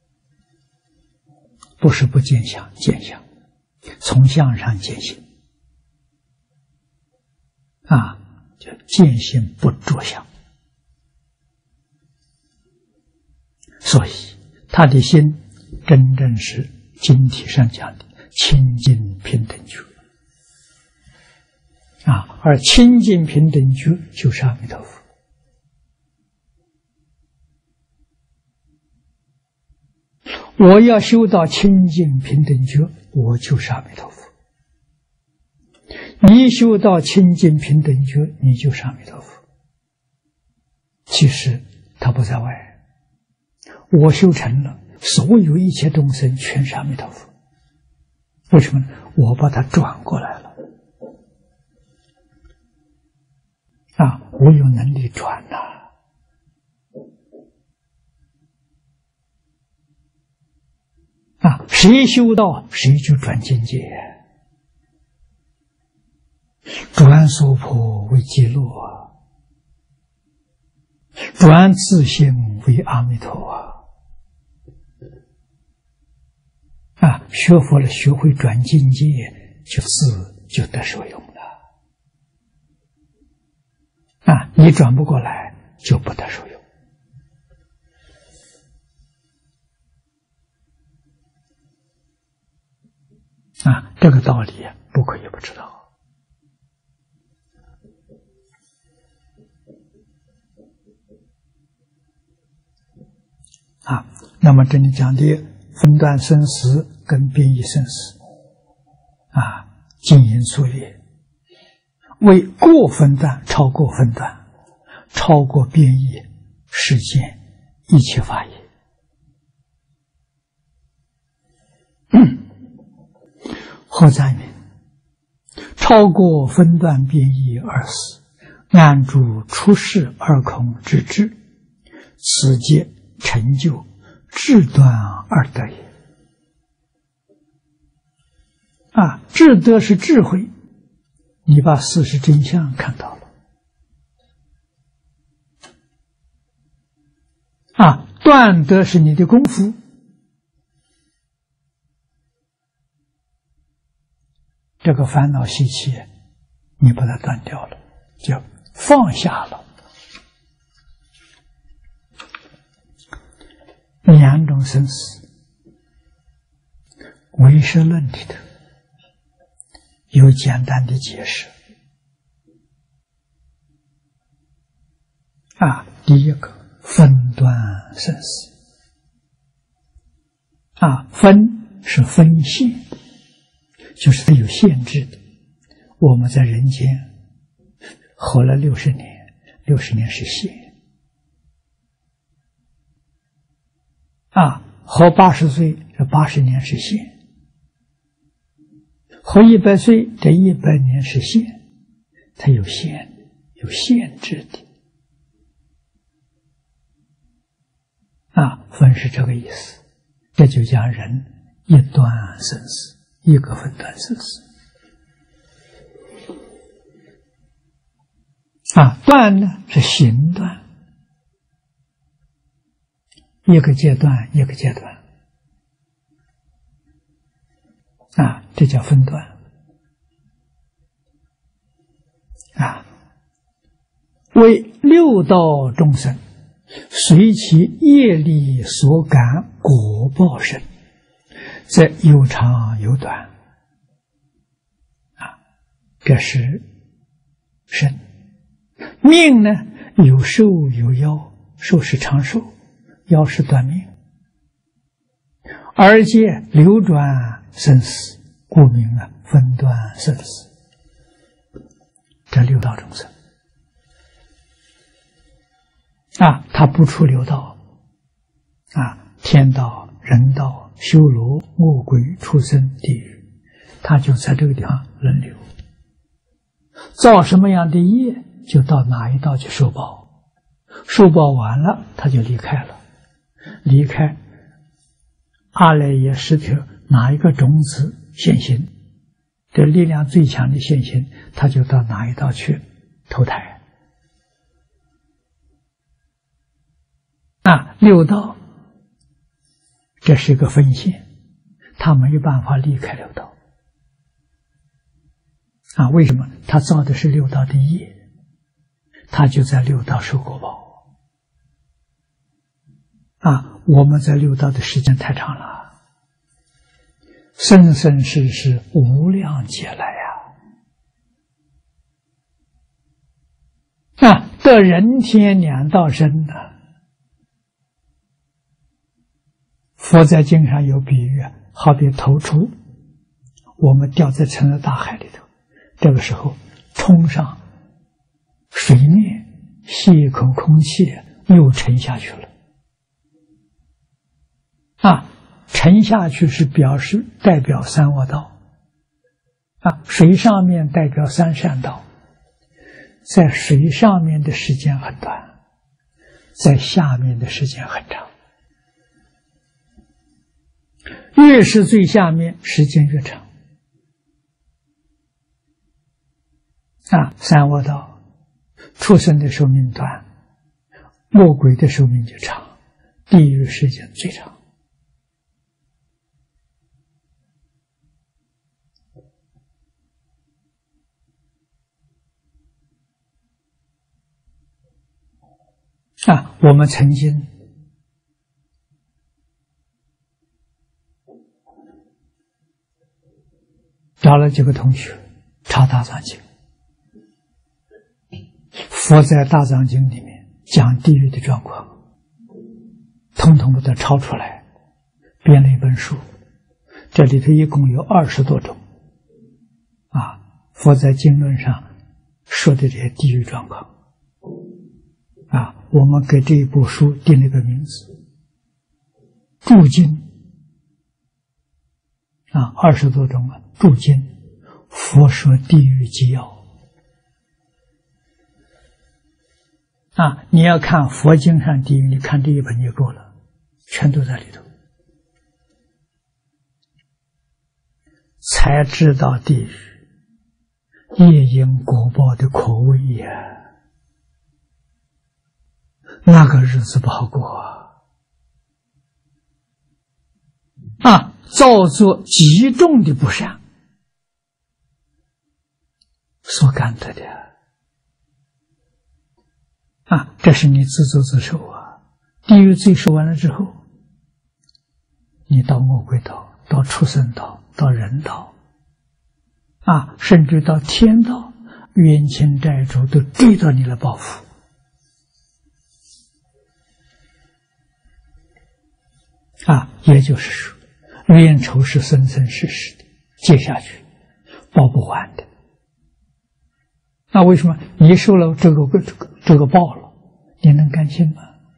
不是不见相，见相，从相上见性。啊，就见性不着相，所以他的心真正是经体上讲的清净平等觉啊，而清净平等觉就是阿弥陀佛。我要修到清净平等觉，我就是阿弥陀佛。你修到清净平等觉，你就是阿弥陀佛。其实他不在外，我修成了，所有一切众生全是阿弥陀佛。为什么呢？我把它转过来了啊！我有能力转呐、啊！啊，谁修到谁就转境界。转娑婆为极乐啊，转自性为阿弥陀啊！啊，学佛了，学会转境界，就自就得受用了。啊，你转不过来，就不得受用。啊，这个道理不可以不知道。啊，那么这里讲的分段生死跟变异生死，啊，经营粗劣，为过分段、超过分段、超过变异世间一切法业。嗯，何在名？超过分段变异而死，按住出世而空之智，此皆成就智断而得也。 智德是智慧，你把事实真相看到了。啊，断德是你的功夫，这个烦恼习气你把它断掉了，就放下了。两种生死，唯识论里头有简单的解释。啊，第一个分段生死。啊，分是分限，就是它有限制的。我们在人间活了六十年，六十年是限。啊，活八十岁，这八十年是限；活一百岁，这一百年是限。它有限，有限制的。啊，分是这个意思，这就讲人一段生死，一个分段生死。啊，断呢是行断，一个阶段一个阶段。啊，这叫分段。啊，为六道众生随其业力所感果报身，则有长有短。啊，这是身。命呢，有寿有夭，寿是长寿，夭是短命。而皆流转生死，故名啊分段生死。这六道众生啊，他不出六道啊，天道、人道、修罗、恶鬼、畜生、地狱，他就在这个地方轮流造什么样的业，就到哪一道去受报，受报完了他就离开了，离开阿赖耶识土哪一个种子现行，这力量最强的现行，他就到哪一道去投胎。啊，六道这是一个分线，他没有办法离开六道。啊，为什么？他造的是六道的业，他就在六道受果报。啊，我们在六道的时间太长了，生生世世无量劫来呀！啊，得人天两道生呢。佛在经上有比喻，好比头出，我们掉在沉的大海里头，这个时候冲上水面，吸一口空气，又沉下去了。啊，沉下去是表示代表三恶道，啊，水上面代表三善道。在水上面的时间很短，在下面的时间很长。越是最下面，时间越长。啊，三恶道，畜生的寿命短，魔鬼的寿命就长，地狱时间最长。啊，我们曾经找了几个同学查大藏经，佛在大藏经里面讲地狱的状况，统统把它抄出来，编了一本书。这里头一共有二十多种啊，佛在经论上说的这些地狱状况啊，我们给这一部书定了一个名字，注经啊，二十多种啊，注经，佛说地狱纪要啊，你要看佛经上地狱，你看这一本就够了，全都在里头。 才知道地狱业因果报的可畏呀，那个日子不好过啊！啊，造作极重的不善所感得的啊，这是你自作自受啊！地狱罪受完了之后，你到魔鬼道，到畜生道，到人道，啊，甚至到天道，冤亲债主都追到你来报复。啊，也就是说，冤仇是生生世世的，接下去报不还的。那为什么你受了这个这个这个报了，你能甘心吗？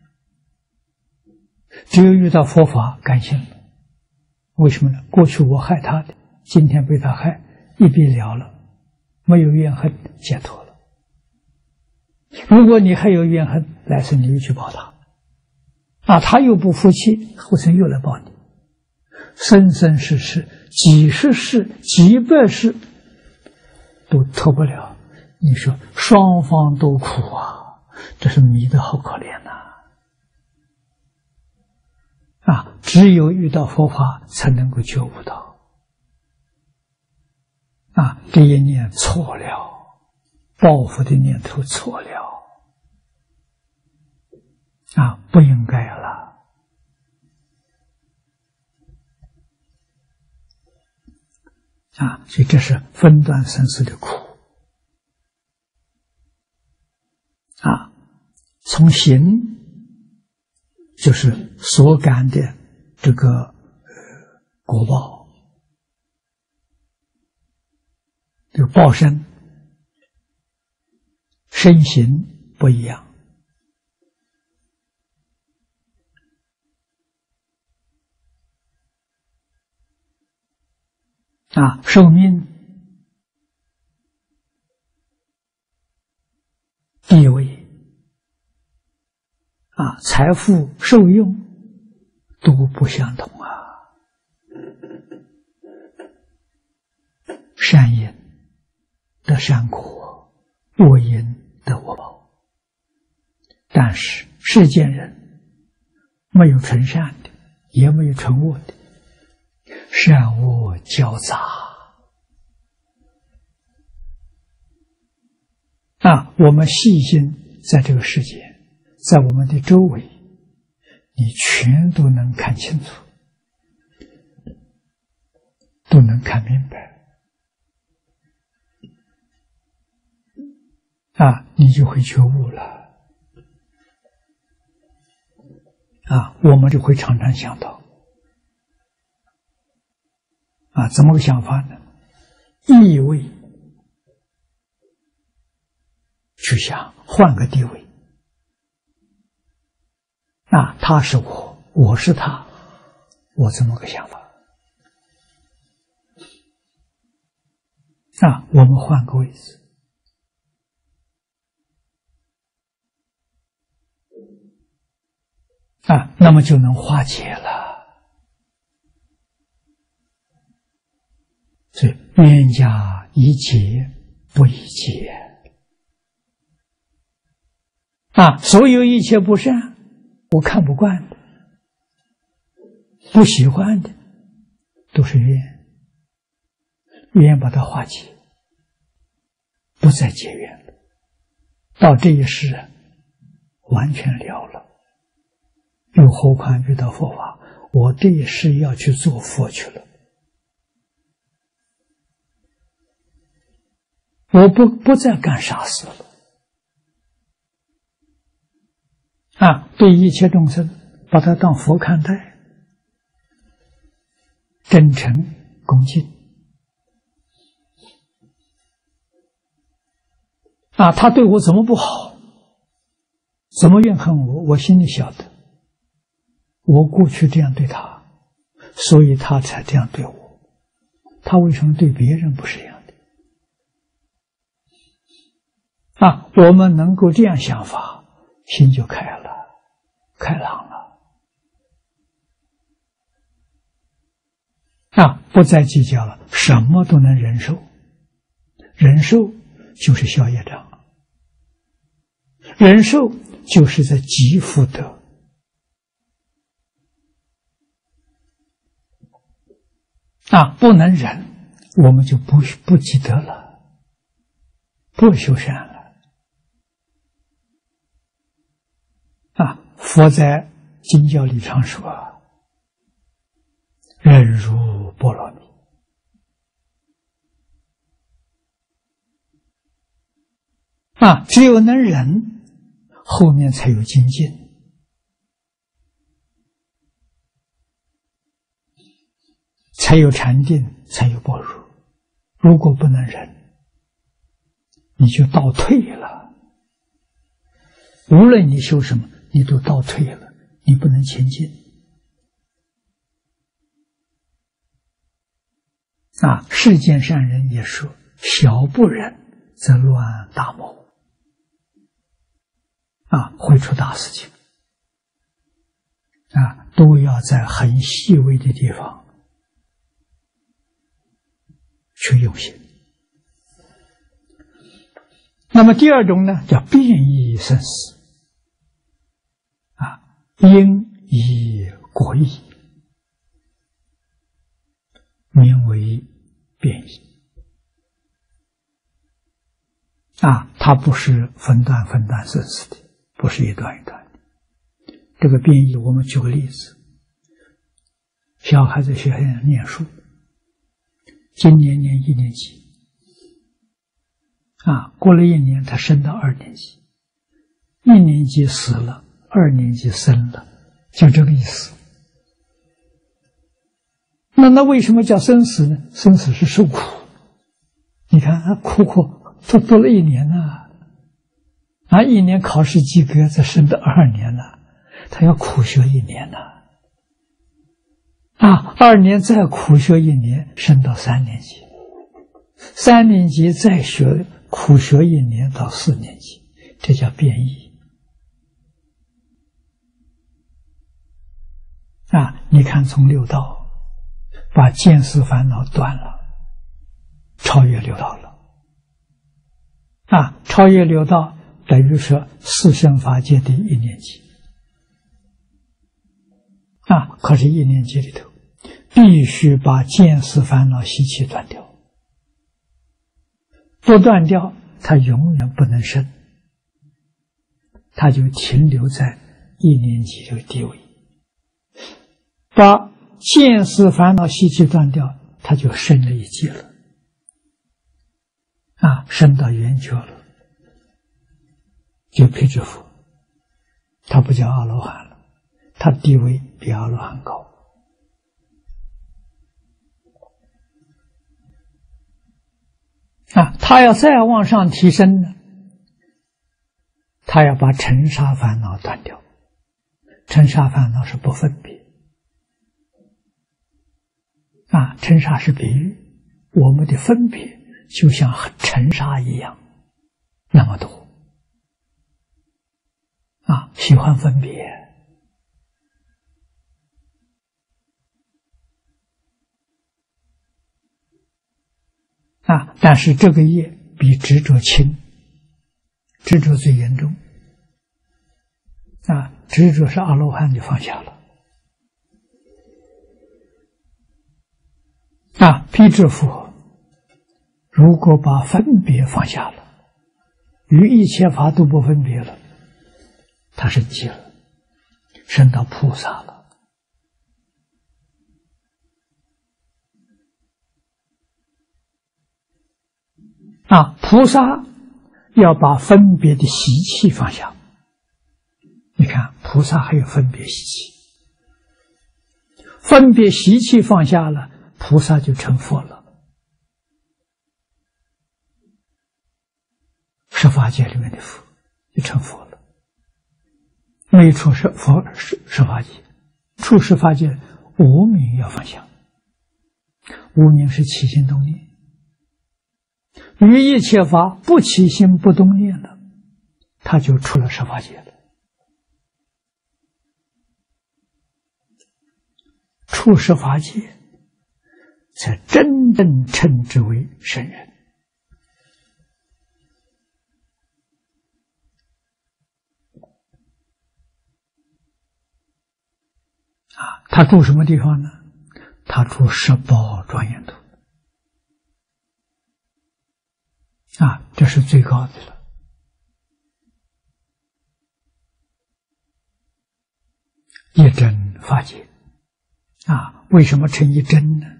只有遇到佛法甘心了。为什么呢？过去我害他的，今天被他害，一笔了了，没有怨恨，解脱了。如果你还有怨恨，来生你又去报他，啊，他又不服气，后生又来报你，生生世世几十世几百世都脱不了。你说双方都苦啊，这是迷得好可怜呐！啊，只有遇到佛法才能够觉悟到，啊，这一念错了，报复的念头错了，啊，不应该了。啊，所以这是分段生死的苦。啊，从行就是所感的这个呃果报，这个报身身形不一样。啊，寿命、地位、啊，财富、受用都不相同啊。善因得善果，恶因得恶报。但是世间人没有纯善的，也没有纯恶的，善恶交杂啊！我们细心在这个世界，在我们的周围，你全都能看清楚，都能看明白啊，你就会觉悟了啊！我们就会常常想到啊，怎么个想法呢？意味去想，换个地位啊，他是我，我是他，我这么个想法啊，我们换个位置啊，那么就能化解了。所以冤家宜解不宜结啊！所有一切不善，我看不惯的、不喜欢的，都是冤，冤把它化解，不再结怨了。到这一世，完全了了。又何况遇到佛法，我这一世要去做佛去了。我不不再干傻事了啊！对一切众生，把他当佛看待，真诚恭敬啊！他对我怎么不好，怎么怨恨我，我心里晓得。我过去这样对他，所以他才这样对我。他为什么对别人不是这样的？啊，我们能够这样想法，心就开了，开朗了。 啊，不再计较了，什么都能忍受。忍受就是消业障，忍受就是在积福德。啊，不能忍，我们就不不积德了，不修善了。啊，佛在经教里常说，忍辱波罗蜜。啊，只有能忍，后面才有精进。才有禅定，才有般若。如果不能忍，你就倒退了。无论你修什么，你都倒退了，你不能前进。啊，世间善人也说：“小不忍则乱大谋。”啊，会出大事情。啊，都要在很细微的地方去用心。那么第二种呢，叫变异生死。啊，因以果异，名为变异。啊，它不是分段分段生死的，不是一段一段的。这个变异，我们举个例子：小孩子学校念书，今年念一年级，啊，过了一年他升到二年级，一年级死了，二年级生了，就这个意思。那那为什么叫生死呢？生死是受苦。你看啊，苦苦都读了一年了，啊，一年考试及格，再升到二年了，他要苦学一年了。啊，二年再苦学一年，升到三年级，三年级再学苦学一年到四年级，这叫变异。啊，你看从六道把见思烦恼断了，超越六道了。啊，超越六道等于说四圣法界的一年级。啊，可是一年级里头必须把见思烦恼习气断掉，不断掉他永远不能升，他就停留在一年级这个地位。把见思烦恼习气断掉，他就升了一级了，啊，升到圆觉了，就辟支佛，他不叫阿罗汉了，他地位比阿罗汉高。啊，他要再往上提升呢，他要把尘沙烦恼断掉。尘沙烦恼是不分别。啊，尘沙是比喻，我们的分别就像尘沙一样，那么多。啊，喜欢分别。啊，但是这个业比执着轻，执着最严重。啊，执着是阿罗汉就放下了。啊，辟支佛如果把分别放下了，与一切法都不分别了，他升级了，升到菩萨了。啊，菩萨要把分别的习气放下。你看，菩萨还有分别习气，分别习气放下了，菩萨就成佛了。十法界里面的佛就成佛了。没出十佛十十法界，出十法界无明要放下，无明是起心动念。于一切法不起心不动念了，他就出了十法界了。出十法界才真正称之为圣人。啊，他住什么地方呢？他住十宝庄严土。啊，这是最高的了。一真法界。啊，为什么称一真呢？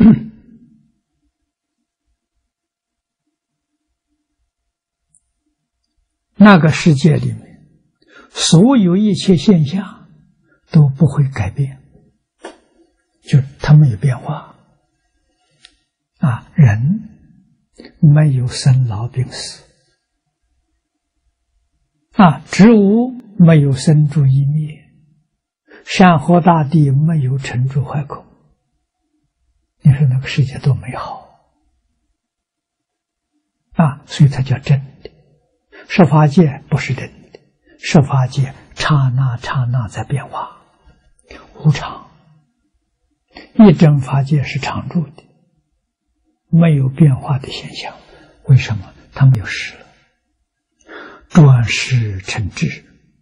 那个世界里面，所有一切现象都不会改变，就它没有变化。啊，人没有生老病死，啊，植物没有生住异灭，山河大地没有成住坏空。你说那个世界多美好啊！所以它叫真的。十法界不是真的，十法界刹那刹那在变化，无常。一真法界是常住的，没有变化的现象。为什么？它没有实了。转识成智，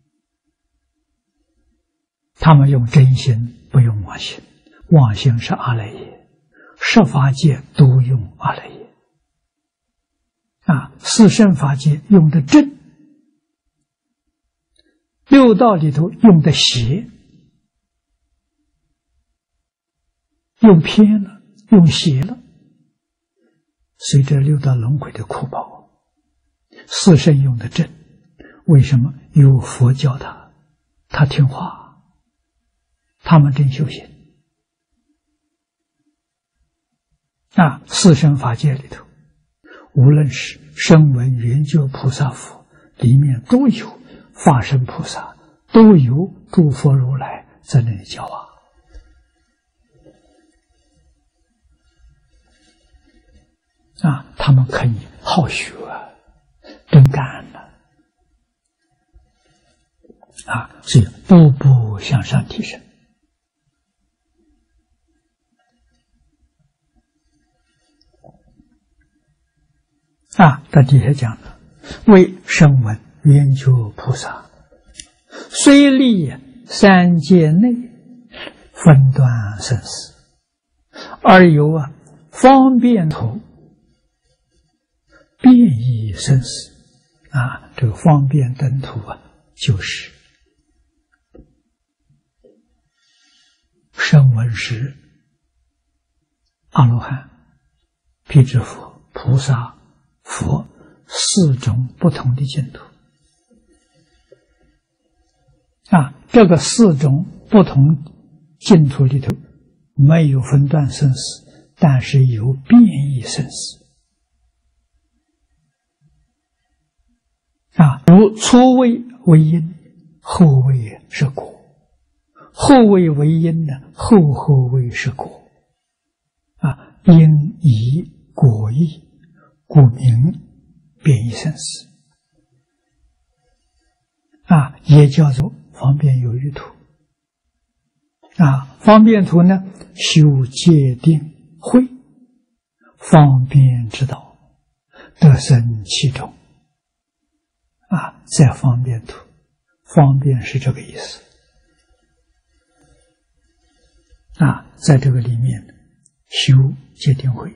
他们用真心，不用妄心。妄心是阿赖耶，十法界都用阿赖耶。啊，四圣法界用的正，六道里头用的邪，用偏了，用邪了。随着六道轮回的苦报，四圣用的正，为什么？有佛教他，他听话，他们真修行。啊，四圣法界里头，无论是声闻缘觉菩萨佛，里面都有法身菩萨，都有诸佛如来在那里教化。啊，他们可以好学，真干了。啊，所以步步向上提升。啊，在底下讲的，为声闻缘觉菩萨，虽历三界内分段生死，而有啊方便图变异生死。啊，这个方便灯图啊，就是声闻是阿罗汉、辟支佛、菩萨、佛四种不同的净土。啊，这个四种不同净土里头没有分段生死，但是有变异生死。啊，如初位为因，后位是果；后位为因呢，后后位是果。啊，因以果异，故名变异生死。啊，也叫做方便有余图。啊，方便图呢，修戒定慧，方便之道，得生其中。啊，在方便图，方便是这个意思。啊，在这个里面修戒定慧。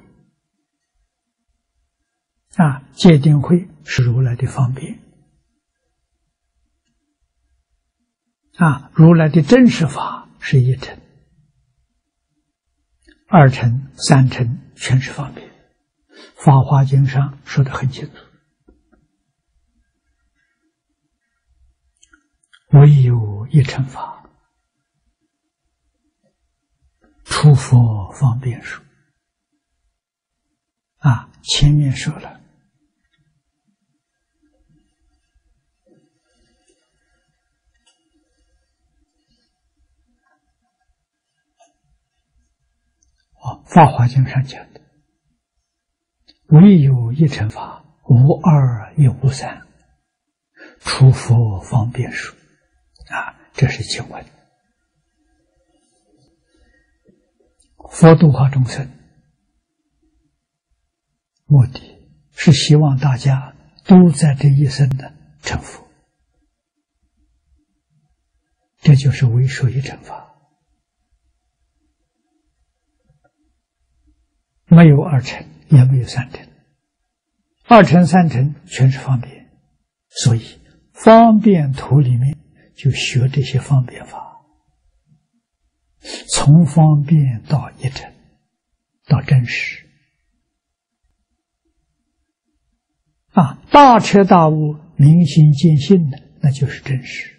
啊，戒定慧是如来的方便。啊，如来的真实法是一乘、二乘、三乘全是方便。法华经上说得很清楚。唯有一乘法，出佛方便说。啊，前面说了，哦，法华经上讲的，唯有一乘法，无二也无三，出佛方便说。啊，这是经文。佛度化众生， 目的是希望大家都在这一生的成佛，这就是为授一乘法，没有二乘，也没有三乘，二乘三乘全是方便，所以方便图里面就学这些方便法，从方便到一乘，到真实。啊，大彻大悟、明心见性的，那就是真实。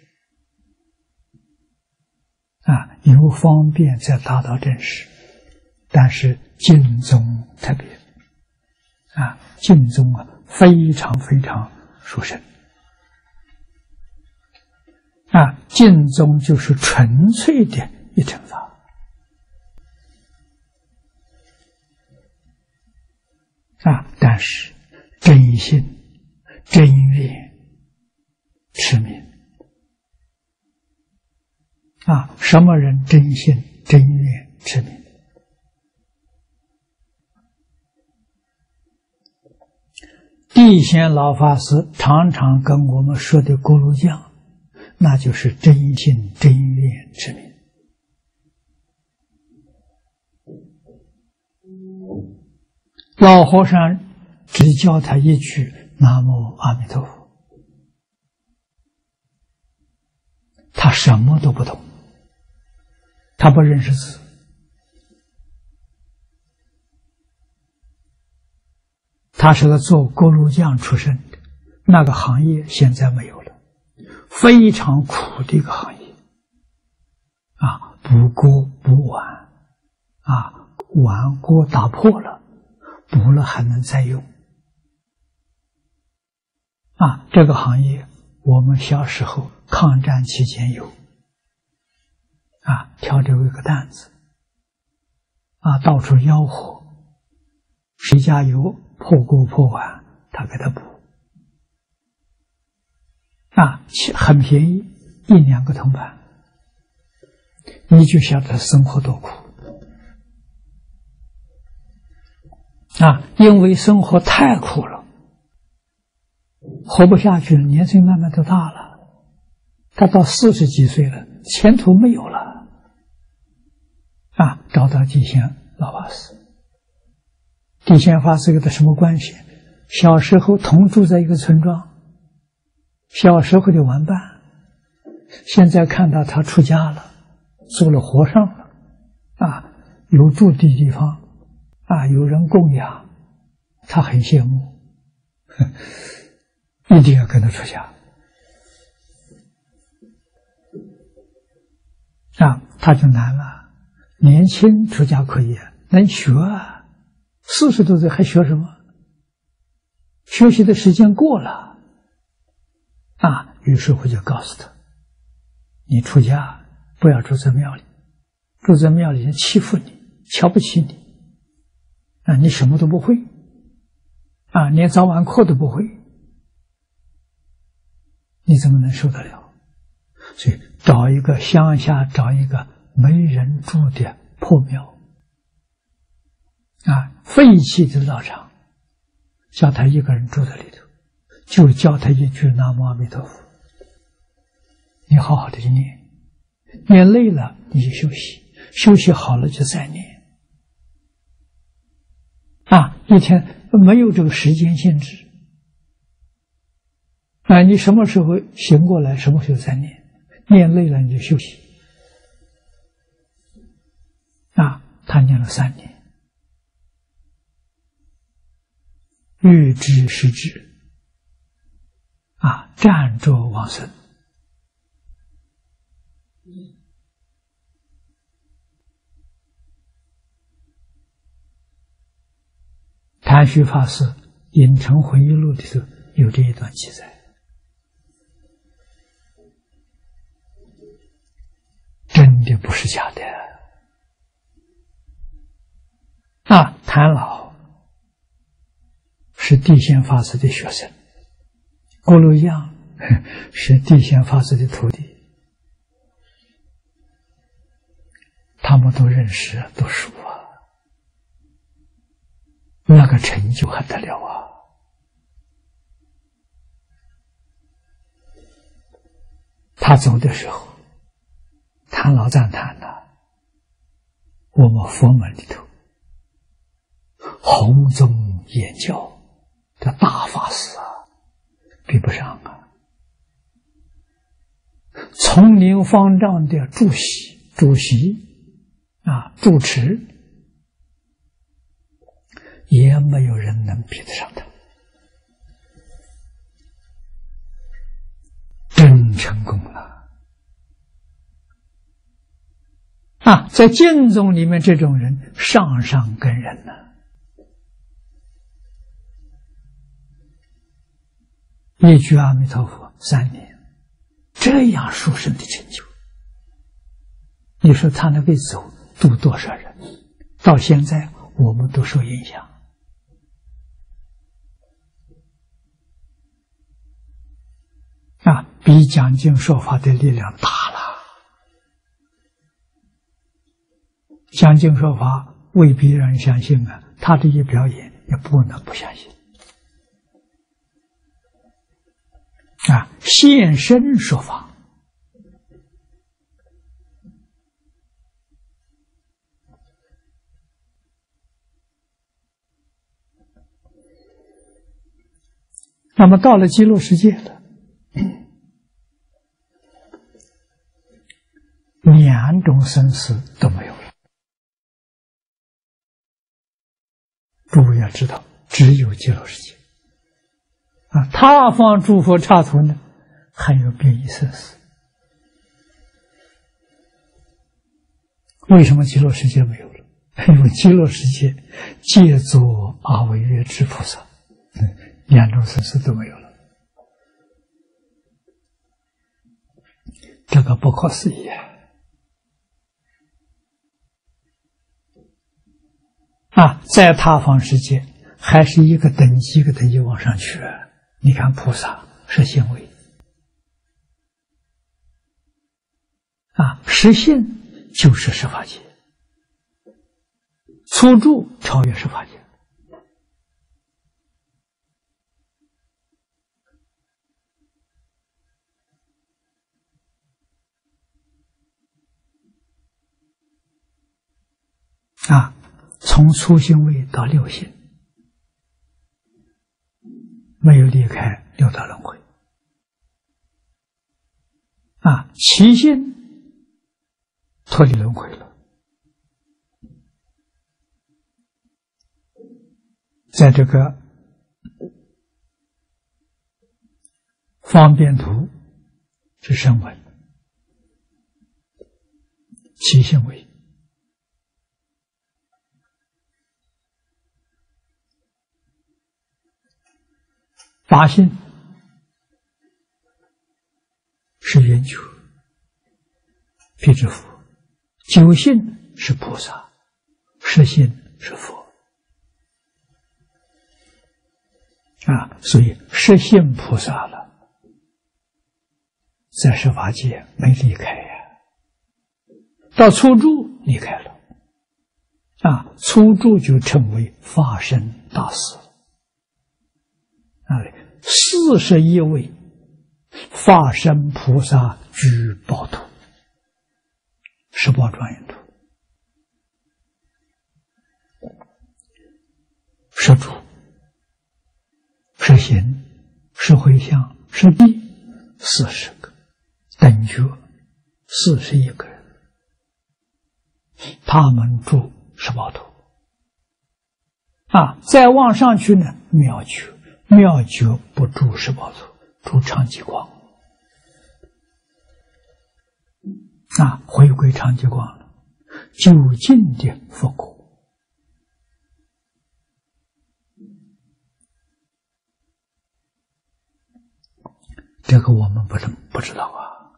啊，由方便再达到真实，但是净宗特别，啊，净宗啊，非常非常殊胜。啊，净宗就是纯粹的一乘法。啊，但是真心、真愿、持名。啊，什么人真心、真愿、持名？地仙老法师常常跟我们说的锅炉匠，那就是真心、真愿、持名。老和尚只教他一句南无阿弥陀佛，他什么都不懂，他不认识字，他是个做锅炉匠出身的，那个行业现在没有了，非常苦的一个行业啊，补锅补碗啊，碗锅打破了，补了还能再用啊！这个行业我们小时候抗战期间有啊，挑着一个担子啊，到处吆喝，谁家有破锅破碗，他给他补啊，很便宜，一两个铜板，你就晓得生活多苦啊！因为生活太苦了，活不下去了，年岁慢慢都大了，他到四十几岁了，前途没有了啊！找到地仙老法师，地仙法师跟他什么关系？小时候同住在一个村庄，小时候的玩伴，现在看到他出家了，做了和尚了啊，有住的地方啊，有人供养，他很羡慕，一定要跟他出家啊，他就难了。年轻出家可以，能学啊，四十多岁还学什么？学习的时间过了啊。于是我就告诉他，你出家不要住在庙里，住在庙里人欺负你，瞧不起你啊，你什么都不会啊，连早晚课都不会，你怎么能受得了？所以找一个乡下，找一个没人住的破庙啊，废弃的道场，叫他一个人住在里头，就教他一句南无阿弥陀佛，你好好的念，念累了你就休息，休息好了就再念啊，一天没有这个时间限制啊，你什么时候醒过来，什么时候再念，念累了你就休息啊。他念了三年，欲知时至啊，暂着往生。谭虚法师《隐城回忆录》里头有这一段记载，真的不是假的啊！谭老是地仙法师的学生，锅炉匠是地仙法师的徒弟，他们都认识都熟啊。 那个成就还得了啊！他走的时候，谈老赞叹了我们佛门里头弘宗言教的大法师啊，比不上啊！丛林方丈的主席、主席啊、主持，也没有人能比得上他。真成功了啊！在净宗里面，这种人上上根人呢、啊，一句阿弥陀佛三年，这样殊胜的成就，你说他那辈子走度多少人？到现在我们都受影响。啊，比讲经说法的力量大了。讲经说法未必让人相信啊，他这些表演也不能不相信。啊，现身说法，那么到了极乐世界了，两种生死都没有了。诸位要知道，只有极乐世界啊，他方诸佛刹土呢，还有变异生死。为什么极乐世界没有了？因为极乐世界借作阿惟越致菩萨，两种生死都没有了。这个不可思议啊！啊，在他方世界还是一个等级一个等级往上去。你看菩萨是行为啊，实性就是十法界，初住超越十法界。啊，从初性位到六性，没有离开六道轮回。啊，七性脱离轮回了，在这个方便图是声闻，七性位。八性是圆觉、辟支佛，九性是菩萨，十性是佛啊，所以十性菩萨了，在十法界没离开呀、啊，到初住离开了啊，初住就成为法身大士啊。四十一位法身菩萨居宝土，十宝庄严土，十住、十行、十回向、十地，四十个等觉，四十一个人，他们住十宝土啊。再往上去呢，妙觉。妙觉不住十宝土，住常寂光啊，回归常寂光了，究竟的佛果。这个我们不能不知道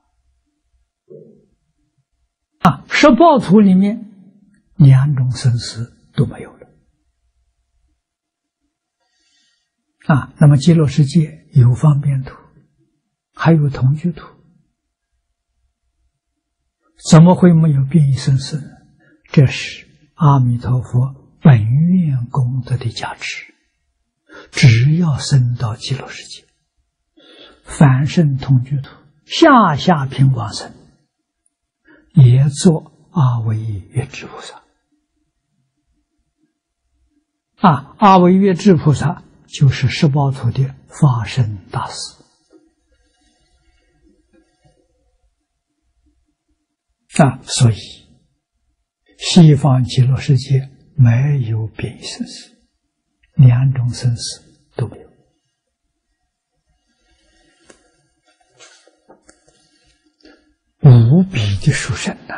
啊啊！十宝土里面两种生死都没有了。啊，那么极乐世界有方便土，还有同居土，怎么会没有变异生死呢？这是阿弥陀佛本愿功德的加持，只要升到极乐世界，凡圣同居土，下下品往生，也做阿惟越致菩萨。啊，阿惟越致菩萨就是十报土的法身大士。啊，所以西方极乐世界没有变异生死，两种生死都没有。无比的殊胜呐！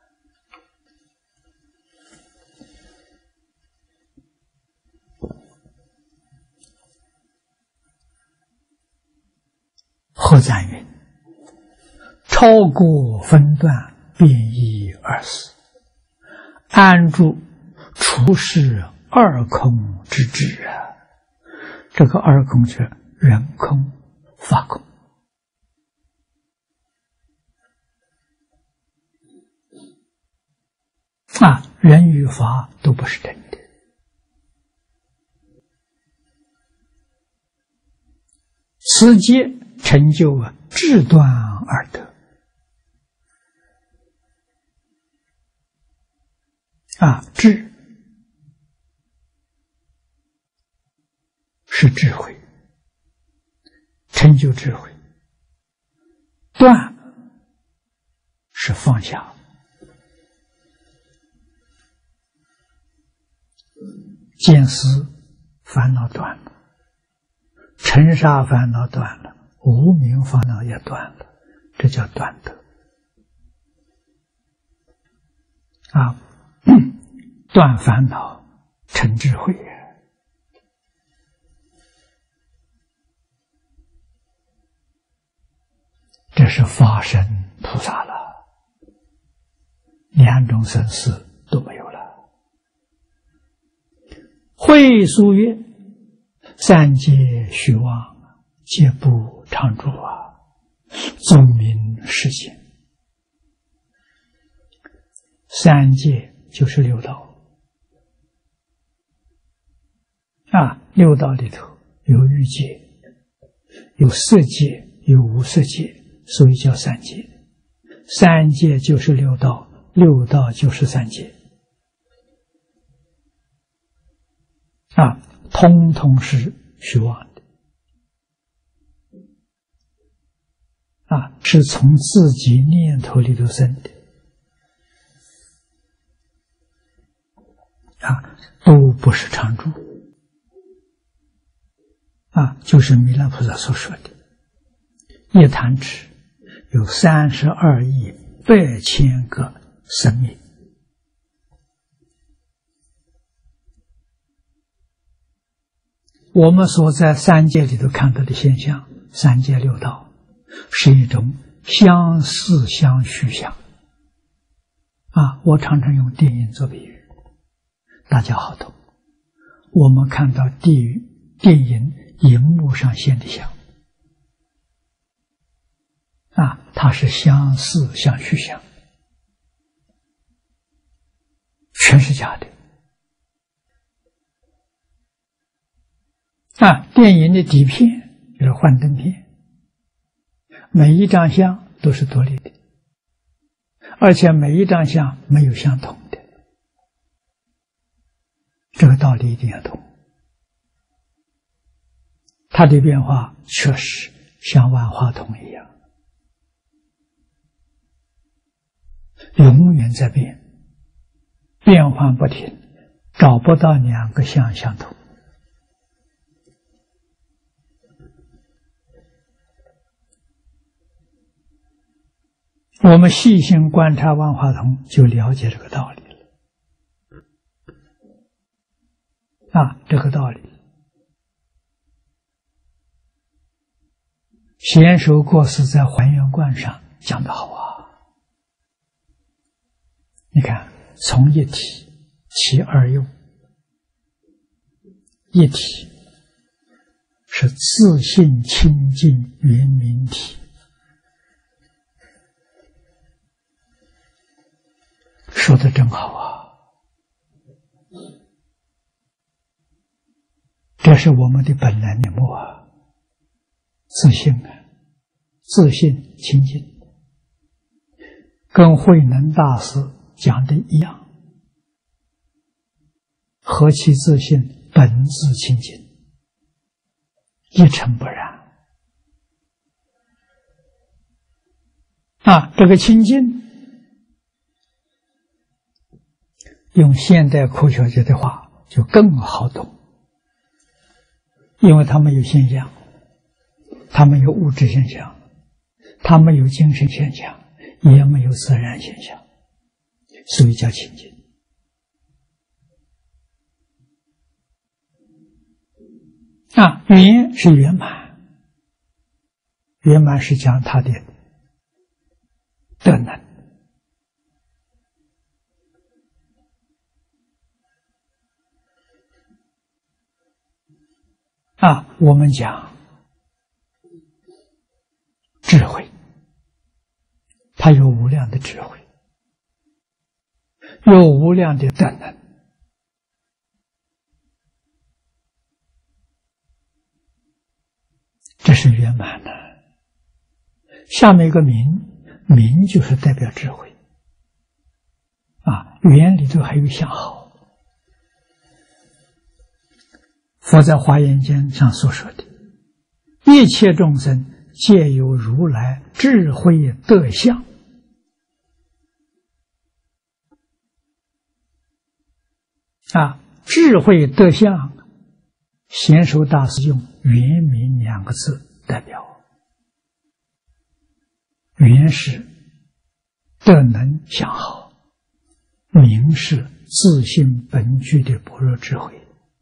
何赞云：超过分段，变异而死，安住除是二空之智啊！这个二空是人空、法空。啊，人与法都不是真的。此皆成就啊智断而得。啊，智是智慧，成就智慧；断是放下。见思烦恼断了，尘沙烦恼断了，无明烦恼也断了，这叫断得。啊，断烦恼成智慧，这是法身菩萨了，两种生死都没有了。会疏曰：三界虚妄，皆不常住啊！宗明世间，三界就是六道啊，六道里头有欲界，有色界，有无色界，所以叫三界。三界就是六道，六道就是三界。啊，通通是虚妄的，啊，是从自己念头里头生的，啊，都不是常住，啊，就是弥勒菩萨所说的，一弹指有三十二亿八千个生命。我们所在三界里头看到的现象，三界六道是一种相似相续相啊。我常常用电影做比喻，大家好懂。我们看到地狱电影荧幕上现的相啊，它是相似相续相，全是假的。啊，电影的底片就是幻灯片，每一张相都是独立的，而且每一张相没有相同的，这个道理一定要懂。它的变化确实像万花筒一样，永远在变，变幻不停，找不到两个相相同。我们细心观察万花筒，就了解这个道理了。啊，这个道理，贤首过世在还原观上讲得好啊！你看，从一体起二用，一体是自性清净圆明体。说的真好啊！ 这是我们的本来面目啊，自信啊，自信清净，跟慧能大师讲的一样，何其自信，本自清净，一尘不染啊！这个清净，用现代科学家的话就更好懂，因为它没有现象，它没有物质现象，它没有精神现象，也没有自然现象，所以叫清净啊。圆是圆满，圆满是讲它的德能啊。我们讲智慧，它有无量的智慧，有无量的德能，这是圆满的。下面一个明，明就是代表智慧啊。圆里头还有相好。佛在华严经上所说的，一切众生皆有如来智慧德相啊。智慧德相，贤首大师用圆明两个字代表。圆是德能相好，明是自性本具的般若智慧，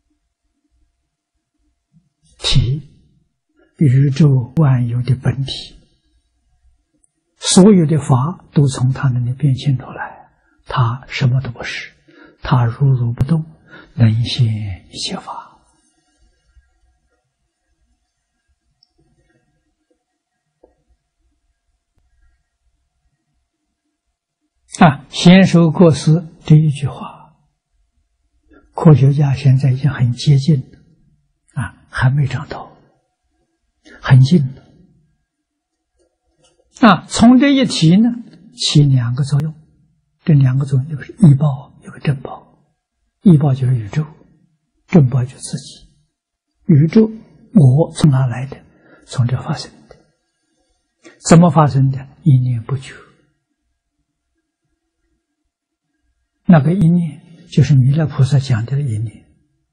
体宇宙万有的本体，所有的法都从他那里变现出来，他什么都不是，他如如不动，能现一切法啊。贤首过失这一句话，科学家现在已经很接近了啊，还没找到，很近了啊。从这一提呢，起两个作用，这两个作用就是依报，有个正报。依报就是宇宙，正报就是自己。宇宙我从哪来的？从这发生的。怎么发生的？一念不绝。那个一念就是弥勒菩萨讲的一念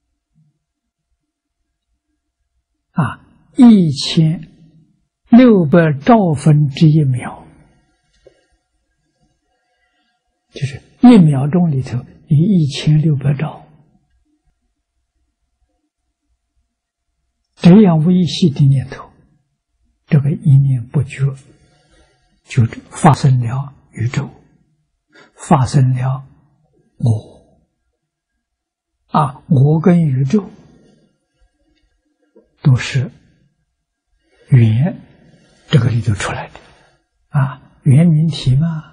啊，一千六百兆分之一秒，就是一秒钟里头有一千六百兆，这样微细的念头，这个一念不绝，就发生了宇宙，发生了我啊，我跟宇宙都是圆这个里头出来的啊，圆明体嘛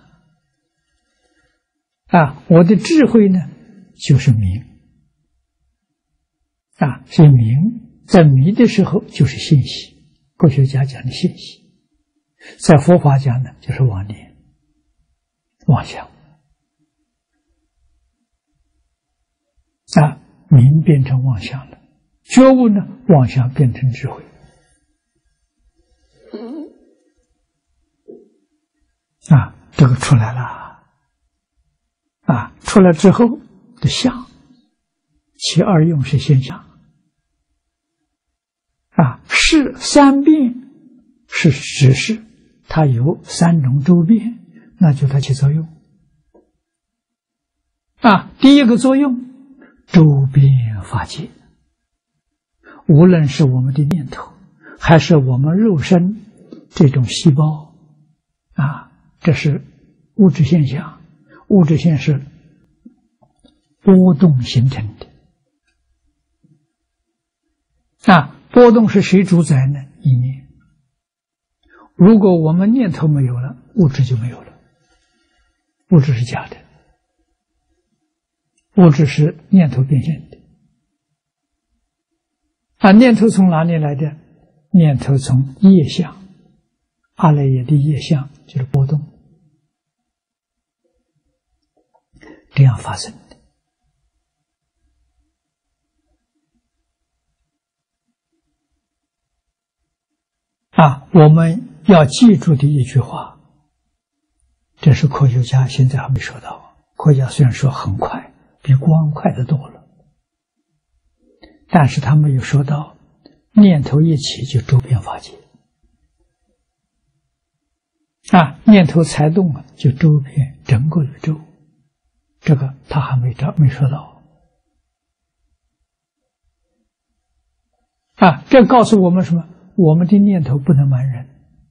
啊，我的智慧呢就是明啊，所以明在迷的时候就是信息，科学家讲的信息，在佛法讲呢就是妄念妄想啊，明变成妄想了，觉悟呢，妄想变成智慧啊，这个出来了啊，出来之后的相，其二用是现象啊，是三变是实事，它有三种周变，那就它起作用啊。第一个作用，周边法界，无论是我们的念头，还是我们肉身这种细胞啊，这是物质现象，物质现象是波动形成的啊，波动是谁主宰呢？一念。如果我们念头没有了，物质就没有了，物质是假的，物质是念头变现的啊，念头从哪里来的？念头从业相，阿赖耶的业相就是波动，这样发生的。啊，我们要记住的一句话，这是科学家现在还没说到。科学家虽然说很快，比光快得多了，但是他没有说到念头一起就周遍法界。啊，念头才动了，就周遍整个宇宙，这个他还没着没说到。啊，这告诉我们什么？我们的念头不能瞒人，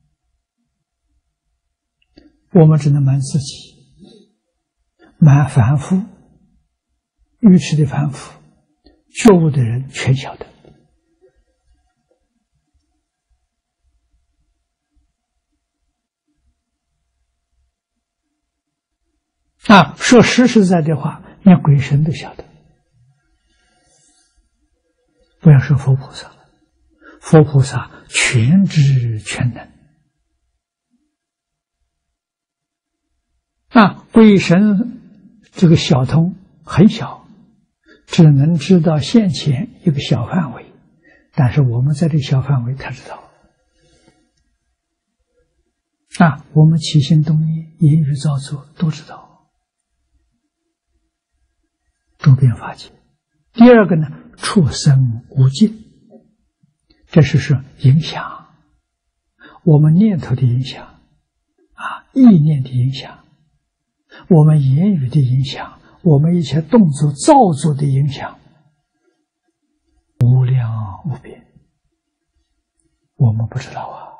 我们只能瞒自己，瞒凡夫，愚痴的凡夫，觉悟的人全晓得。啊，说实实在的话，连鬼神都晓得，不要说佛菩萨了，佛菩萨全知全能。啊，鬼神这个小通很小，只能知道现前一个小范围，但是我们在这个小范围他知道。啊，我们起心动念、言语造作都知道。周遍法界。第二个呢，触生无尽，这是说影响我们念头的影响，啊，意念的影响，我们言语的影响，我们一切动作造作的影响，无量无边，我们不知道啊。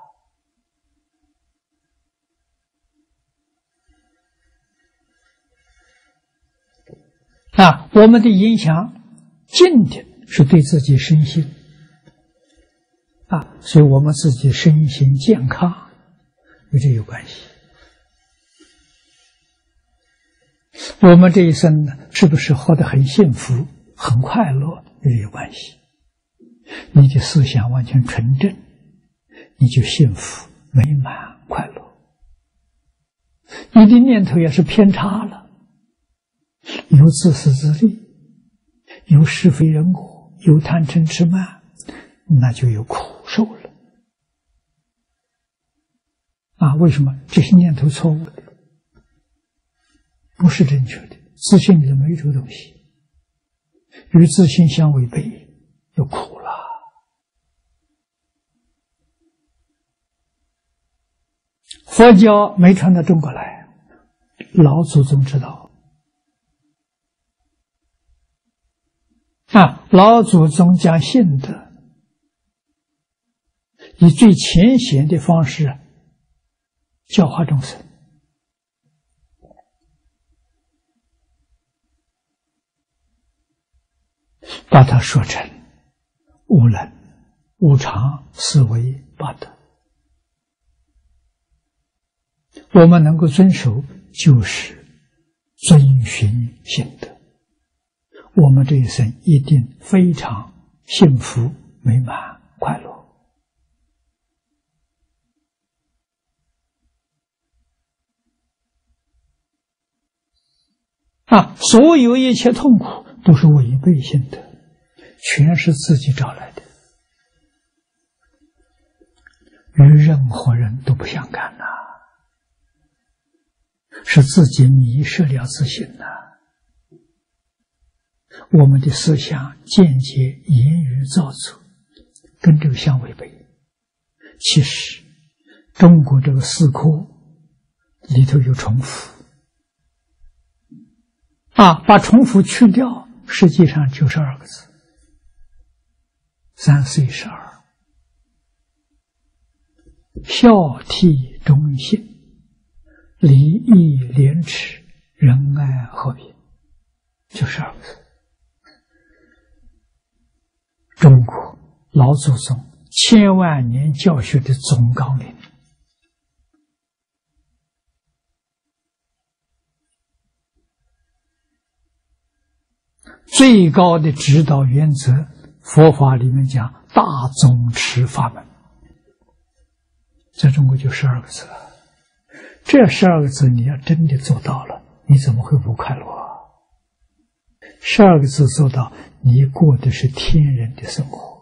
啊，我们的影响近的是对自己身心啊，所以我们自己身心健康与这有关系。我们这一生呢，是不是活得很幸福、很快乐与这有关系。你的思想完全纯正，你就幸福、美满、快乐。你的念头也是偏差了，有自私自利，有是非人我，有贪嗔痴慢，那就有苦受了。啊，为什么？这些念头错误的，不是正确的，自信里没有这个东西，与自信相违背，就苦了。佛教没传到中国来，老祖宗知道。啊，老祖宗讲信德，以最浅显的方式教化众生。把它说成无能、无常、思维八德。我们能够遵守，就是遵循信德。我们这一生一定非常幸福、美满、快乐。啊，所有一切痛苦都是违背性的，全是自己找来的，与任何人都不相干呐、啊，是自己迷失了自信呐、啊。我们的思想、见解、言语造作跟这个相违背。其实中国这个四科里头有重复啊，把重复去掉，实际上就是二个字：三四十二，孝悌忠信，礼义廉耻，仁爱和平，就是二个字。中国老祖宗千万年教学的总纲领，最高的指导原则佛法里面讲大宗持法门，在中国就十二个字。这十二个字你要真的做到了，你怎么会不快乐啊？十二个字做到，你过的是天人的生活。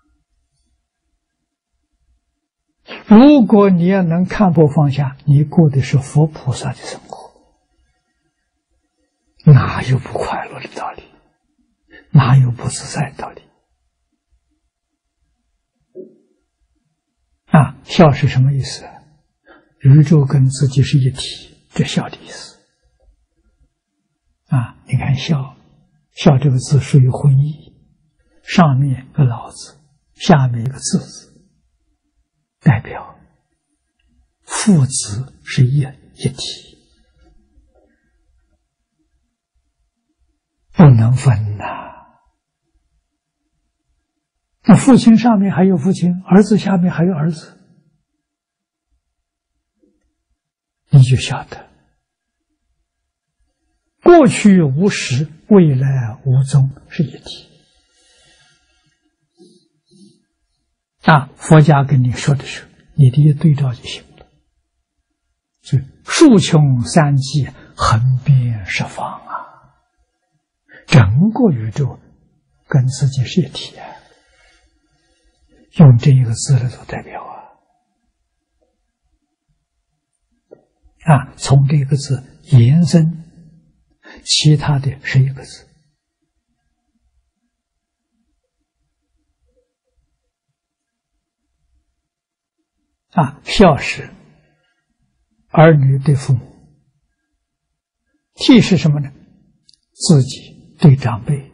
如果你要能看破放下，你过的是佛菩萨的生活，哪有不快乐的道理？哪有不自在的道理？啊，笑是什么意思？宇宙跟自己是一体，这笑的意思。啊，你看笑，笑这个字属于混译，上面个老字，下面一个字字，代表父子是一一体，不能分呐、啊。那父亲上面还有父亲，儿子下面还有儿子，你就晓得过去无始，未来无终，是一体。啊，佛家跟你说的是，你的一对照就行了。所以数穷三际，横遍十方啊，整个宇宙跟自己是一体啊。用这一个字来做代表啊，啊，从这个字延伸，其他的是一个字。啊，孝是儿女对父母，悌是什么呢？自己对长辈。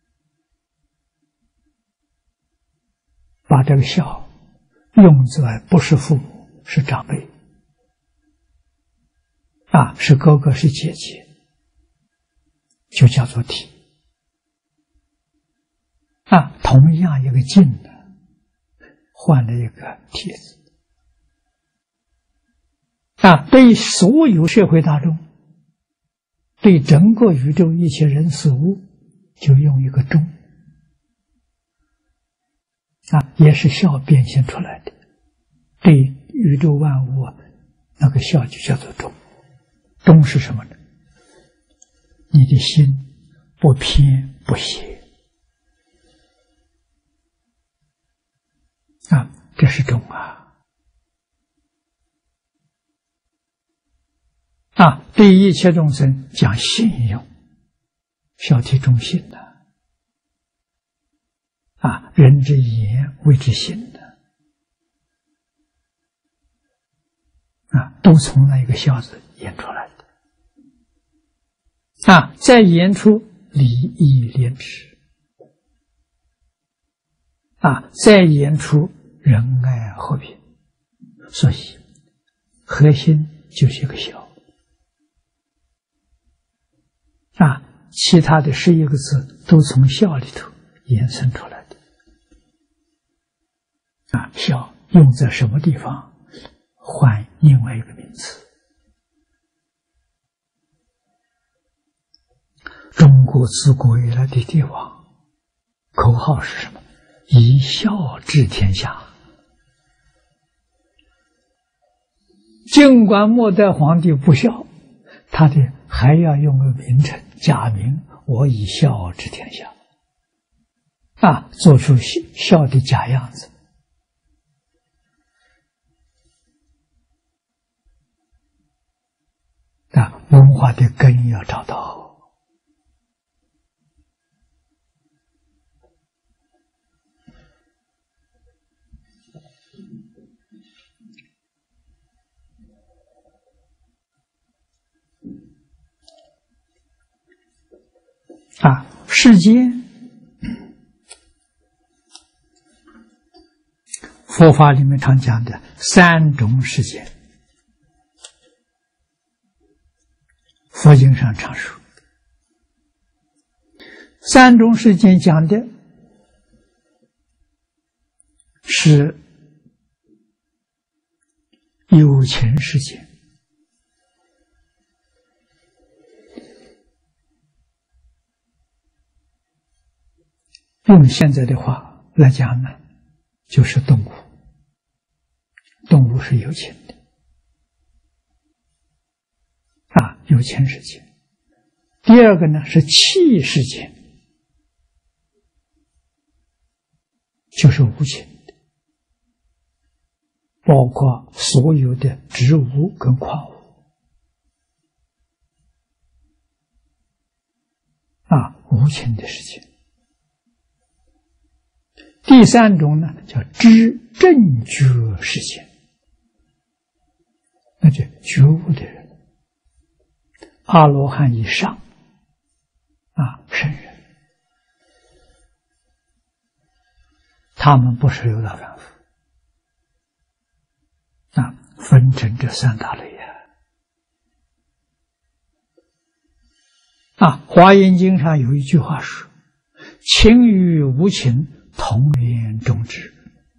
把这个孝用在不是父母，是长辈，啊，是哥哥是姐姐，就叫做悌。啊，同样一个敬呢，换了一个帖子。啊，对所有社会大众，对整个宇宙一切人事物，就用一个忠。啊，也是孝变现出来的。对宇宙万物，那个孝就叫做忠。忠是什么呢？你的心不偏不邪。啊，这是忠啊。啊，对一切众生讲信用，孝悌忠信的。啊，人之言谓之信的，啊，都从那一个孝字演出来的。啊，再演出礼义廉耻，啊，再演出仁爱和平。所以核心就是一个孝。啊，其他的十一个字都从孝里头延伸出来的。啊，孝用在什么地方，换另外一个名词。中国自古以来的帝王口号是什么？以孝治天下。尽管末代皇帝不孝，他的还要用个名称假名，我以孝治天下。啊，做出孝的假样子。啊，文化的根要找到。啊，世间佛法里面常讲的三种世间，佛经上常说，三种世间讲的是有情世间， 用现在的话来讲呢，就是动物。动物是有情的啊，有情世界。第二个呢是气世界，就是无情的，包括所有的植物跟矿物啊，无情的世界。第三种呢叫知正觉世界，那就觉悟的人，阿罗汉以上啊，圣人，他们不是六道凡夫啊，分成这三大类啊。啊，《华严经》上有一句话说：“情与无情，同源种智。”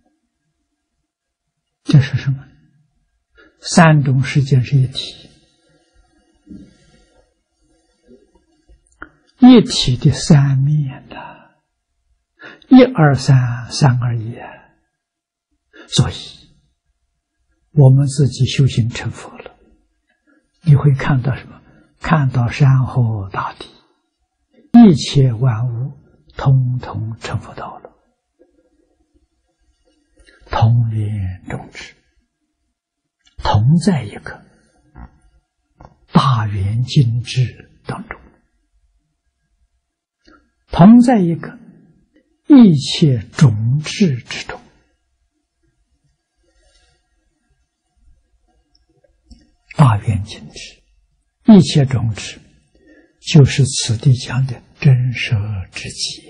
这是什么？三种世界是一体，一体的三面的，一二三，三二一。所以我们自己修行成佛了，你会看到什么？看到山河大地，一切万物通通成佛道了，同源种智，同在一个大圆精致当中，同在一个一切种智之中。大圆精致，一切种智，就是此地讲的真实之极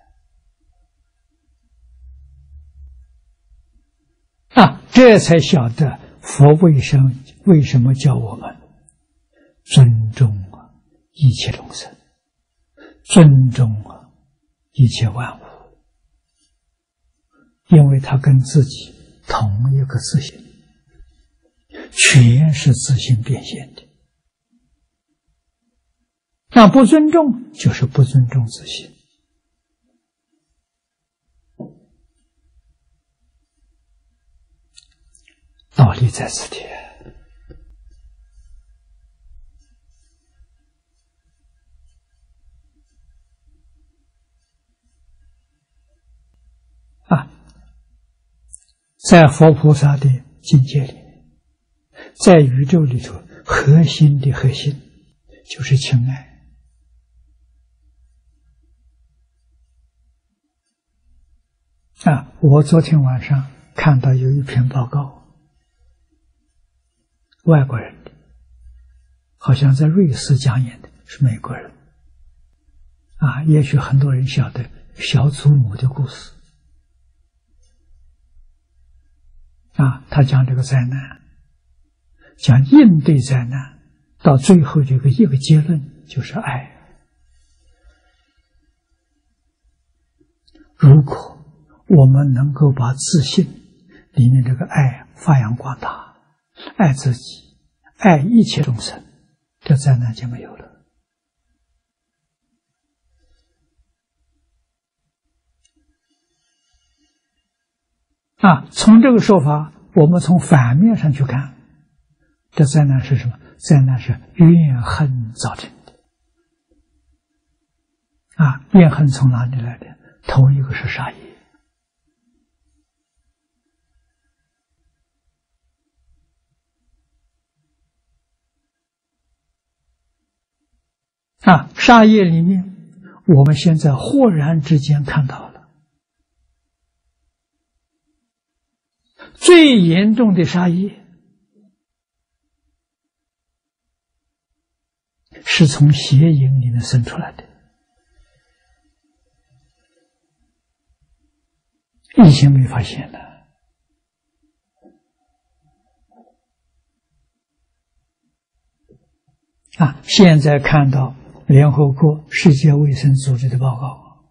啊！这才晓得佛为什么为什么叫我们尊重一切众生，尊重一切万物，因为他跟自己同一个自性，全是自性变现的。那不尊重就是不尊重自性。道理在此地啊，在佛菩萨的境界里，在宇宙里头，核心的核心就是情爱。啊，我昨天晚上看到有一篇报告，外国人的，好像在瑞士讲演的，是美国人。啊，也许很多人晓得小祖母的故事。啊，他讲这个灾难，讲应对灾难，到最后这个一个结论就是爱。如果我们能够把自信里面这个爱发扬光大，爱自己，爱一切众生，这灾难就没有了。啊，从这个说法，我们从反面上去看，这灾难是什么？灾难是怨恨造成的。啊，怨恨从哪里来的？头一个是杀业。啊，杀业里面，我们现在豁然之间看到了，最严重的杀业是从邪淫里面生出来的。以前没发现的。啊，现在看到联合国世界卫生组织的报告，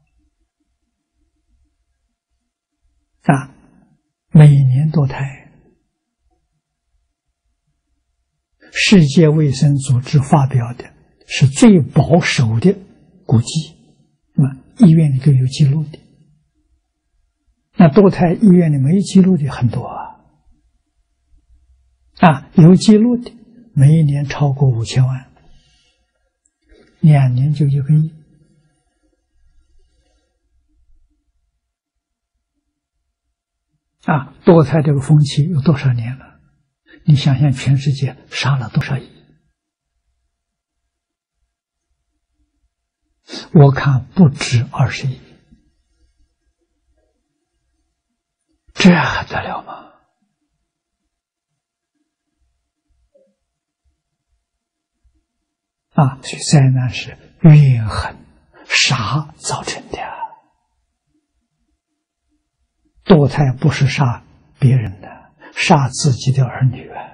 啊，每年堕胎，世界卫生组织发表的是最保守的估计，那么医院里都有记录的， 那堕胎医院里没记录的很多啊，啊，有记录的每一年超过五千万，两年就一个亿。啊，堕胎这个风气有多少年了？你想想，全世界杀了多少亿？我看不止二十亿，这还得了吗？啊，所以灾难是怨恨、杀造成的。堕胎不是杀别人的，杀自己的儿女啊！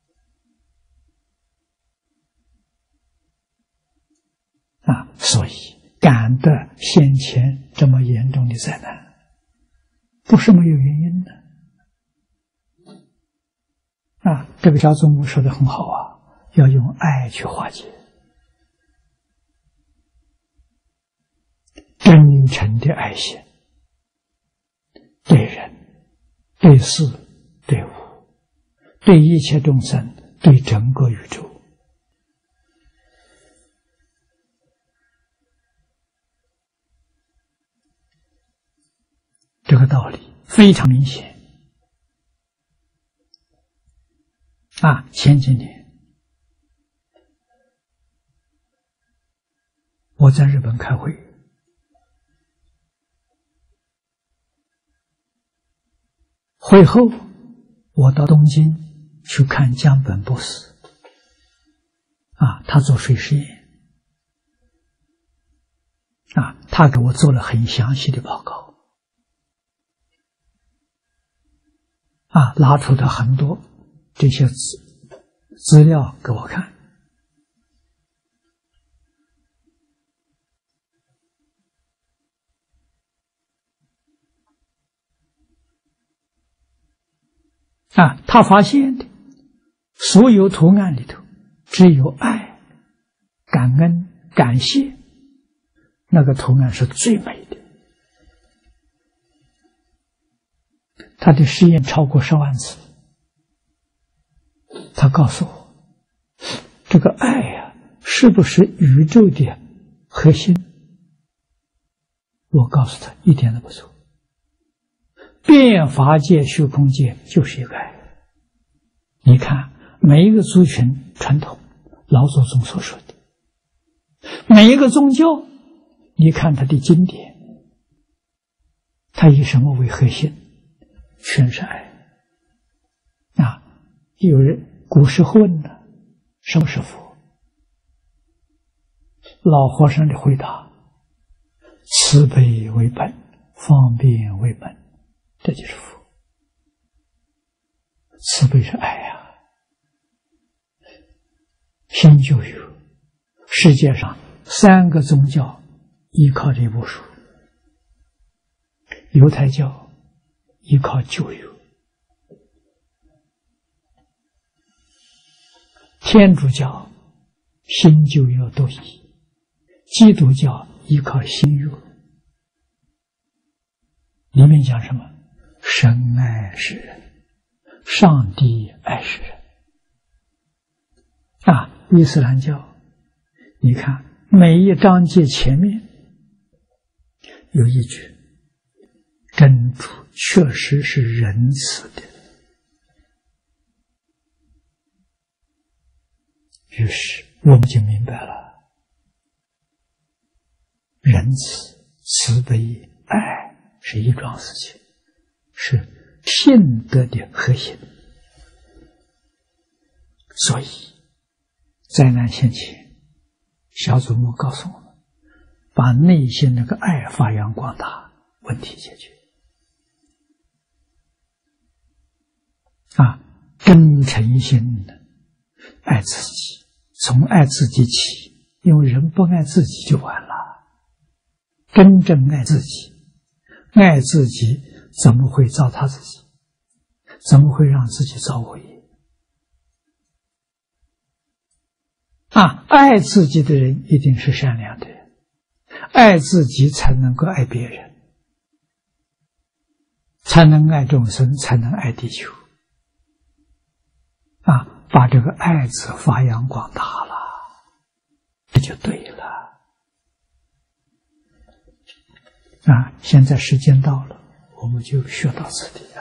啊，所以感得先前这么严重的灾难，不是没有原因的。啊，这个小祖母说的很好啊，要用爱去化解，真诚的爱心。对人、对事、对物、对一切众生、对整个宇宙，这个道理非常明显。啊，前几年我在日本开会，会后，我到东京去看江本博士，啊，他做水实验，啊，他给我做了很详细的报告，啊，拿出了很多这些资资料给我看，啊，他发现的所有图案里头，只有爱、感恩、感谢，那个图案是最美的。他的实验超过十万次，他告诉我，这个爱呀、啊，是不是宇宙的核心？我告诉他，一点都不错。变法界、虚空界就是一个爱。你看每一个族群传统，老祖宗所说的，每一个宗教，你看它的经典，它以什么为核心？全是爱。啊，有人古时候问了，什么是佛？老和尚的回答：慈悲为本，方便为门。这就是佛。慈悲是爱呀、啊，心就有。世界上三个宗教依靠这部书，犹太教依靠旧约，天主教新旧约都依，基督教依靠新约。里面讲什么？神爱世人，上帝爱世人。啊，伊斯兰教，你看每一章节前面有一句：真主确实是仁慈的。于是我们就明白了，仁慈、慈悲、爱是一桩事情，是性德的核心。所以灾难现前，小祖母告诉我们，把内心那个爱发扬光大，问题解决。啊，真诚心的爱自己，从爱自己起，因为人不爱自己就完了。真正爱自己，爱自己怎么会糟蹋自己？怎么会让自己遭恶业？啊，爱自己的人一定是善良的人，爱自己才能够爱别人。 才能爱众生，才能爱地球。啊，把这个爱字发扬光大了，这就对了。啊，现在时间到了，我们就学到此地。